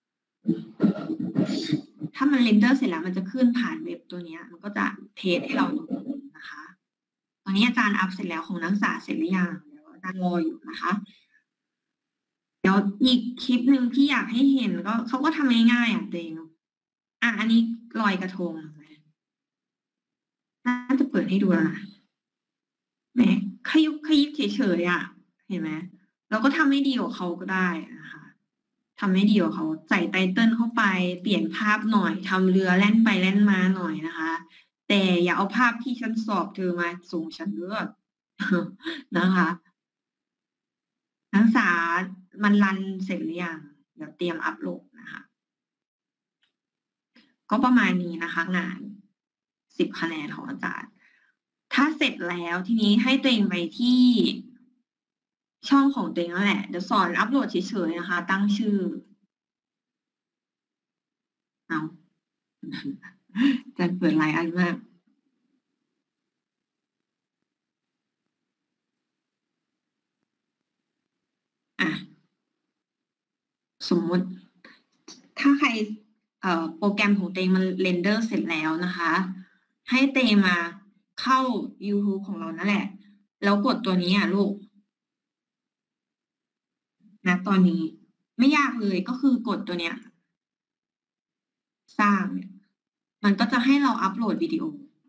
ถ้ามันเรนเดอร์เสร็จแล้วมันจะขึ้นผ่านเว็บตัวเนี้ยมันก็จะเทสให้เราดูนะคะตอนนี้อาจารย์อัพเสร็จแล้วของนักศึกษาเสร็จหรือยังเดี๋ยวอาจารย์รออยู่นะคะเดี๋ยวอีกคลิปหนึ่งที่อยากให้เห็นก็เขาก็ทำง่ายๆตัวเองอันนี้ลอยกระทงน่าจะเปิดให้ดูนะแหมขยิบเฉยๆเห็นไหมเราก็ทำให้ดีกว่าเขาก็ได้นะคะทำให้ดีกว่าเขาใส่ไตเติ้ลเข้าไปเปลี่ยนภาพหน่อยทำเรือแล่นไปแล่นมาหน่อยนะคะแต่อย่าเอาภาพที่ฉันสอบเธอมาส่งฉันเลือกนะคะนักศึกษามันรันเสร็จหรือยังเดี๋ยวเตรียมอัปโหลดนะคะก็ประมาณนี้นะคะงาน10 คะแนนของอาจารย์ถ้าเสร็จแล้วทีนี้ให้ตัวเองไปที่ช่องของตัวเองนั่นแหละเดี๋ยวสอนอัปโหลดเฉยๆนะคะตั้งชื่อเอาจะเปิดหลายอันมากสมมติถ้าใครโปรแกรมของเตงมันเรนเดอร์เสร็จแล้วนะคะ ให้เตงมาเข้า YouTube ของเรานั่นแหละ แล้วกดตัวนี้ลูกนะตอนนี้ไม่ยากเลยก็คือกดตัวเนี้ยสร้างเนี่ยมันก็จะให้เราอัปโหลดวิดีโอ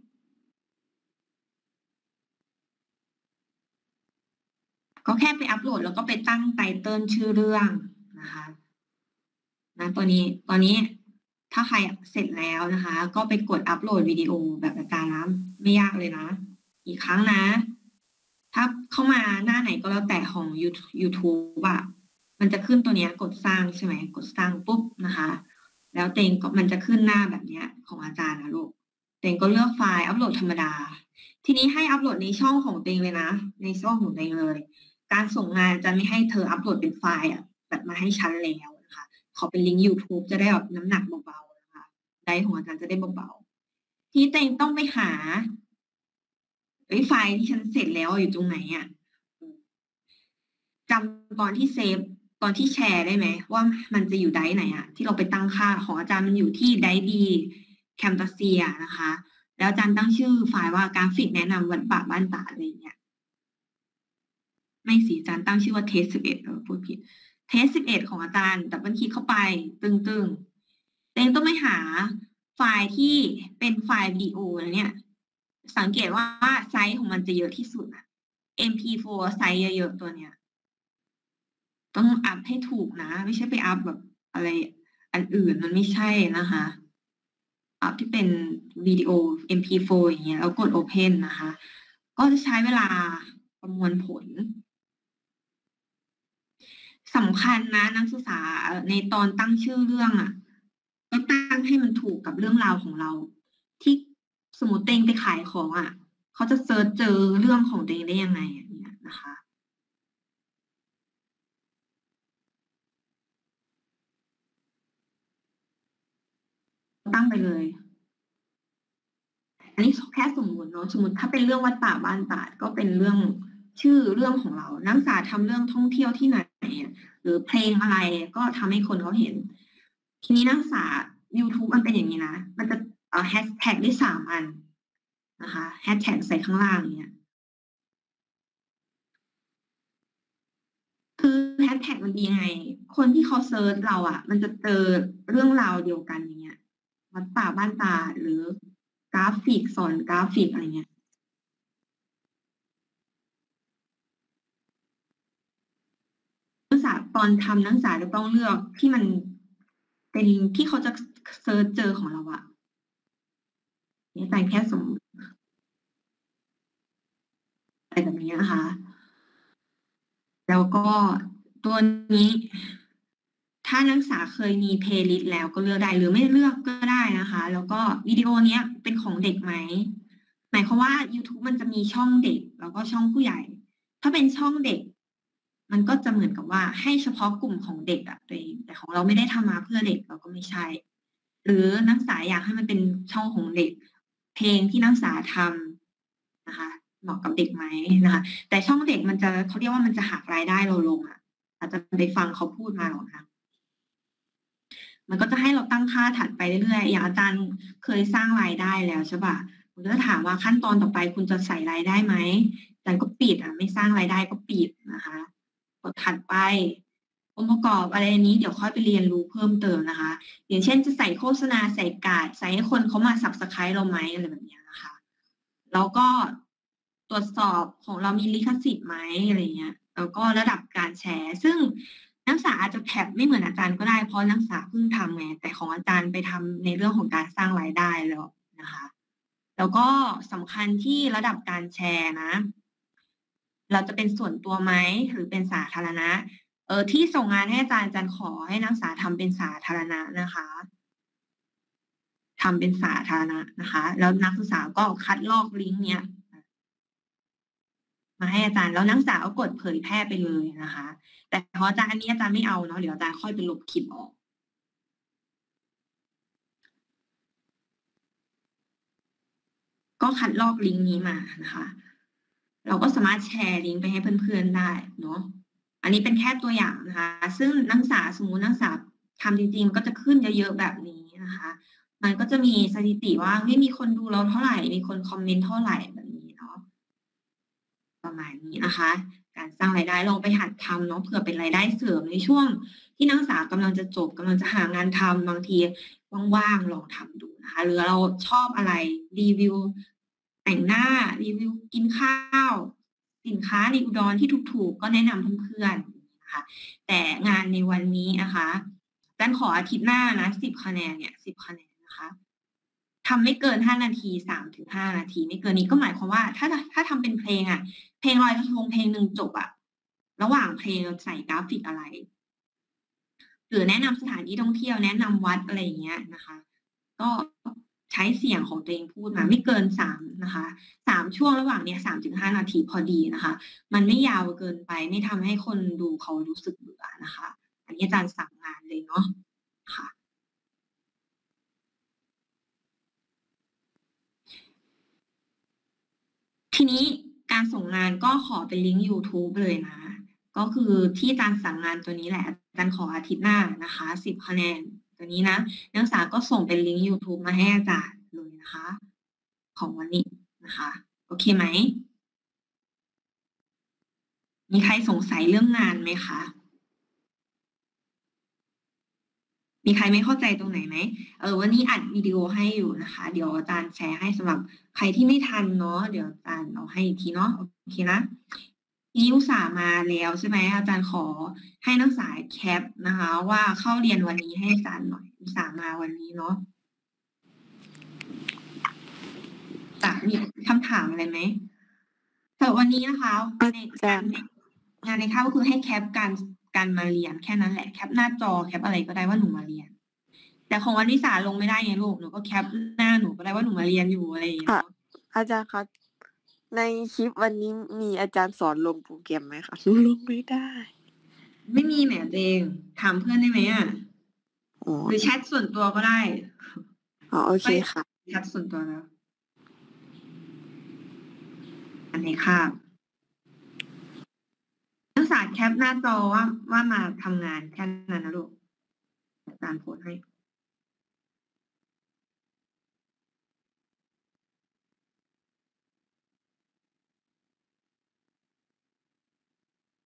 ก็แค่ไปอัปโหลดแล้วก็ไปตั้งไตเติลชื่อเรื่องนะคะนะตอนนี้ถ้าใครเสร็จแล้วนะคะ ก็ไปกดอัปโหลดวิดีโอแบบอาจารย์นะไม่ยากเลยนะอีกครั้งนะถ้าเข้ามาหน้าไหนก็แล้วแต่ของ YouTube มันจะขึ้นตัวนี้กดสร้างใช่ไหมกดสร้างปุ๊บนะคะแล้วเตงก็มันจะขึ้นหน้าแบบนี้ของอาจารย์นะลูกเตงก็เลือกไฟล์อัปโหลดธรรมดาทีนี้ให้อัปโหลดในช่องของเตงเลยนะในช่องของเตงเลยการส่งงานจะไม่ให้เธออัปโหลดเป็นไฟล์แบบมาให้ฉันแล้วนะคะขอเป็นลิงก์ YouTube จะได้แบบน้ำหนักเบาๆนะคะไดร์ของอาจารย์จะได้เบาๆที่เตงต้องไปหาไฟล์ที่ฉันเสร็จแล้วอยู่ตรงไหนจำตอนที่เซฟตอนที่แชร์ได้ไหมว่ามันจะอยู่ไดร์ไหนที่เราไปตั้งค่าของอาจารย์มันอยู่ที่ไดร์ดีแคมตัสเซียนะคะแล้วอาจารย์ตั้งชื่อไฟล์ว่ากราฟิกแนะนำวัดป่าบ้านตาอะไรเงี้ยไม่สิอาจารย์ตั้งชื่อว่าเทส11พูดผิดเทส11ของอาจารย์ดับเบิลคลิกเข้าไปตึงเองต้องไม่หาไฟล์ที่เป็นไฟล์วิดีโอเนี่ยสังเกตว่าไซส์ของมันจะเยอะที่สุดMP4 ไซส์เยอะๆตัวเนี้ยต้องอัพให้ถูกนะไม่ใช่ไปอัพแบบอะไรอันอื่นมันไม่ใช่นะคะอัพที่เป็นวิดีโอ MP4 อย่างเงี้ยแล้วกด Open นะคะก็จะใช้เวลาประมวลผลสำคัญนะนักศึกษาในตอนตั้งชื่อเรื่องก็ตั้งให้มันถูกกับเรื่องราวของเราที่สมมติเต็งไปขายของเขาจะเซิร์ชเจอเรื่องของเต็งได้ยังไงอย่างเงี้ยนะคะตั้งไปเลยอันนี้แค่สมมติเนาะสมมติถ้าเป็นเรื่องวัดป่าบ้านตาดก็เป็นเรื่องชื่อเรื่องของเรานักศึกษาทำเรื่องท่องเที่ยวที่ไหนหรือเพลงอะไรก็ทำให้คนเขาเห็นทีนี้นักศึกษา YouTube มันเป็นอย่างนี้นะมันจะแฮชแท็กได้3 อันนะคะแฮชแท็กใส่ข้างล่างเนี่ยคือแฮชแท็กมันดียังไงคนที่เขาเซิร์ชเรามันจะเจอเรื่องราวเดียวกันอย่างเงี้ยวัดป่าบ้านตาหรือกราฟิกสอนกราฟิกอะไรเงี้ยนักศึกษาตอนทำนักศึกษาจะต้องเลือกที่มันเป็นที่เขาจะเซิร์ชเจอของเรานี่แต่แค่สมมติอะไรแบบนี้นะคะแล้วก็ตัวนี้ถ้านักศึกษาเคยมีเพลย์ลิสต์แล้วก็เลือกได้หรือไม่เลือกก็ได้นะคะแล้วก็วิดีโอนี้เป็นของเด็กไหมหมายความว่า YouTube มันจะมีช่องเด็กแล้วก็ช่องผู้ใหญ่ ถ้าเป็นช่องเด็กมันก็จะเหมือนกับว่าให้เฉพาะกลุ่มของเด็กตัวเองแต่ของเราไม่ได้ทำมาเพื่อเด็กเราก็ไม่ใช่หรือนักศึกษาอยากให้มันเป็นช่องของเด็กเพลงที่นักศึกษาทำนะคะเหมาะกับเด็กไหมนะคะแต่ช่องเด็กมันจะเขาเรียกว่ามันจะหักรายได้เราลงอาจจะไปฟังเขาพูดมาหรอกนะมันก็จะให้เราตั้งค่าถัดไปเรื่อยๆอย่างอาจารย์เคยสร้างรายได้แล้วใช่ป่ะคุณก็จะถามว่าขั้นตอนต่อไปคุณจะใส่รายได้ไหมอาจารย์ก็ปิดไม่สร้างรายได้ก็ปิดนะคะกดถัดไปองค์ประกอบอะไรนี้เดี๋ยวค่อยไปเรียนรู้เพิ่มเติมนะคะอย่างเช่นจะใส่โฆษณาใส่การ์ดใส่ให้คนเขามา Subscribe เราไหมอะไรแบบนี้นะคะแล้วก็ตรวจสอบของเรามีลิขสิทธิ์ไหมอะไรเงี้ยแล้วก็ระดับการแชร์ซึ่งนักศึกษาอาจจะแท็บไม่เหมือนอาจารย์ก็ได้เพราะนักศึกษาเพิ่งทำไงแต่ของอาจารย์ไปทำในเรื่องของการสร้างรายได้แล้วนะคะแล้วก็สำคัญที่ระดับการแชร์นะเราจะเป็นส่วนตัวไหมหรือเป็นสาธารณะที่ส่งงานให้อาจารย์ขอให้นักศึกษาทำเป็นสาธารณะนะคะทำเป็นสาธารณะนะคะแล้วนักศึกษาก็คัดลอกลิงก์เนี้ยมาให้อาจารย์แล้วนักศึกษาก็กดเผยแพร่ไปเลยนะคะแต่พออาจารย์อันนี้อาจารย์ไม่เอาเนาะเดี๋ยวอาจารย์ค่อยไปลบคลิปออกก็คัดลอกลิงก์นี้มานะคะเราก็สามารถแชร์ลิงก์ไปให้เพื่อนๆได้เนาะอันนี้เป็นแค่ตัวอย่างนะคะ ซึ่งนักศึกษาสมมุตินักศึกษาทำจริงๆมันก็จะขึ้นเยอะๆแบบนี้นะคะ มันก็จะมีสถิติว่าเฮ้ยมีคนดูเราเท่าไหร่มีคนคอมเมนต์เท่าไหร่แบบนี้เนาะประมาณนี้นะคะ การสร้างรายได้ลองไปหัดทำเนาะเผื่อเป็นรายได้เสริมในช่วงที่นักศึกษากำลังจะจบกำลังจะหางานทำบางทีว่างๆลองทำดูนะคะหรือเราชอบอะไรรีวิวแต่งหน้ารีวิวกินข้าวสินค้าในอุดรที่ถูกๆก็แนะนำเพื่อนๆนะคะแต่งานในวันนี้นะคะจันขออาทิตย์หน้านะ10 คะแนนเนี่ย10 คะแนนนะคะทำไม่เกิน5 นาที3 ถึง 5 นาทีไม่เกินนี้ก็หมายความว่าถ้าทำเป็นเพลงอ่ะเพลงลอยกระทงเพลงหนึ่งจบอ่ะระหว่างเพลงใส่กราฟิกอะไรหรือแนะนำสถานที่ท่องเที่ยวแนะนำวัดอะไรอย่างเงี้ยนะคะก็ใช้เสียงของตัวเองพูดมาไม่เกิน3นะคะ3ช่วงระหว่างเนี้ย3 ถึง 5 นาทีพอดีนะคะมันไม่ยาวเกินไปไม่ทำให้คนดูเขารู้สึกเบื่อนะคะอันนี้อาจารย์สั่งงานเลยเนาะค่ะทีนี้การส่งงานก็ขอเป็นลิงก์ YouTube เลยนะก็คือที่อาจารย์สั่งงานตัวนี้แหละอาจารย์ขออาทิตย์หน้านะคะ10 คะแนนตัวนี้นะนักศึกษาก็ส่งเป็นลิงก์ YouTube มาให้อาจารย์เลยนะคะของวันนี้นะคะโอเคไหมมีใครสงสัยเรื่องงานไหมคะมีใครไม่เข้าใจตรงไหนไหมวันนี้อัดวิดีโอให้อยู่นะคะเดี๋ยวอาจารย์แชร์ให้สำหรับใครที่ไม่ทันเนาะเดี๋ยวอาจารย์เอาให้อีกทีเนาะโอเคนะนี่อุตส่าห์มาแล้วใช่ไหมอาจารย์ขอให้นักศึกษาแคปนะคะว่าเข้าเรียนวันนี้ให้อาจารย์หน่อยอุตส่าห์มาวันนี้เนาะจะมีคำถามอะไรไหมแต่วันนี้นะคะในงานในคาบก็คือให้แคปการมาเรียนแค่นั้นแหละแคปหน้าจอแคปอะไรก็ได้ว่าหนูมาเรียนแต่ของวันวิสาลงไม่ได้ไงลูกหนูก็แคปหน้าหนูก็ได้ว่าหนูมาเรียนอยู่อะไรอย่างเงี้ยอาจารย์คะในคลิปวันนี้มีอาจารย์สอนลงโปรแกรมไหมคะลงไม่ได้ไม่มีแหมเองถามเพื่อนได้ไหมอ่ะหรือแชทส่วนตัวก็ได้โอเคค่ะแชทส่วนตัวแล้วอันนี้ค่ะนักศึกษาแคปหน้าจอว่ามาทำงานแค่นั้นนะลูกอาจารย์โพสให้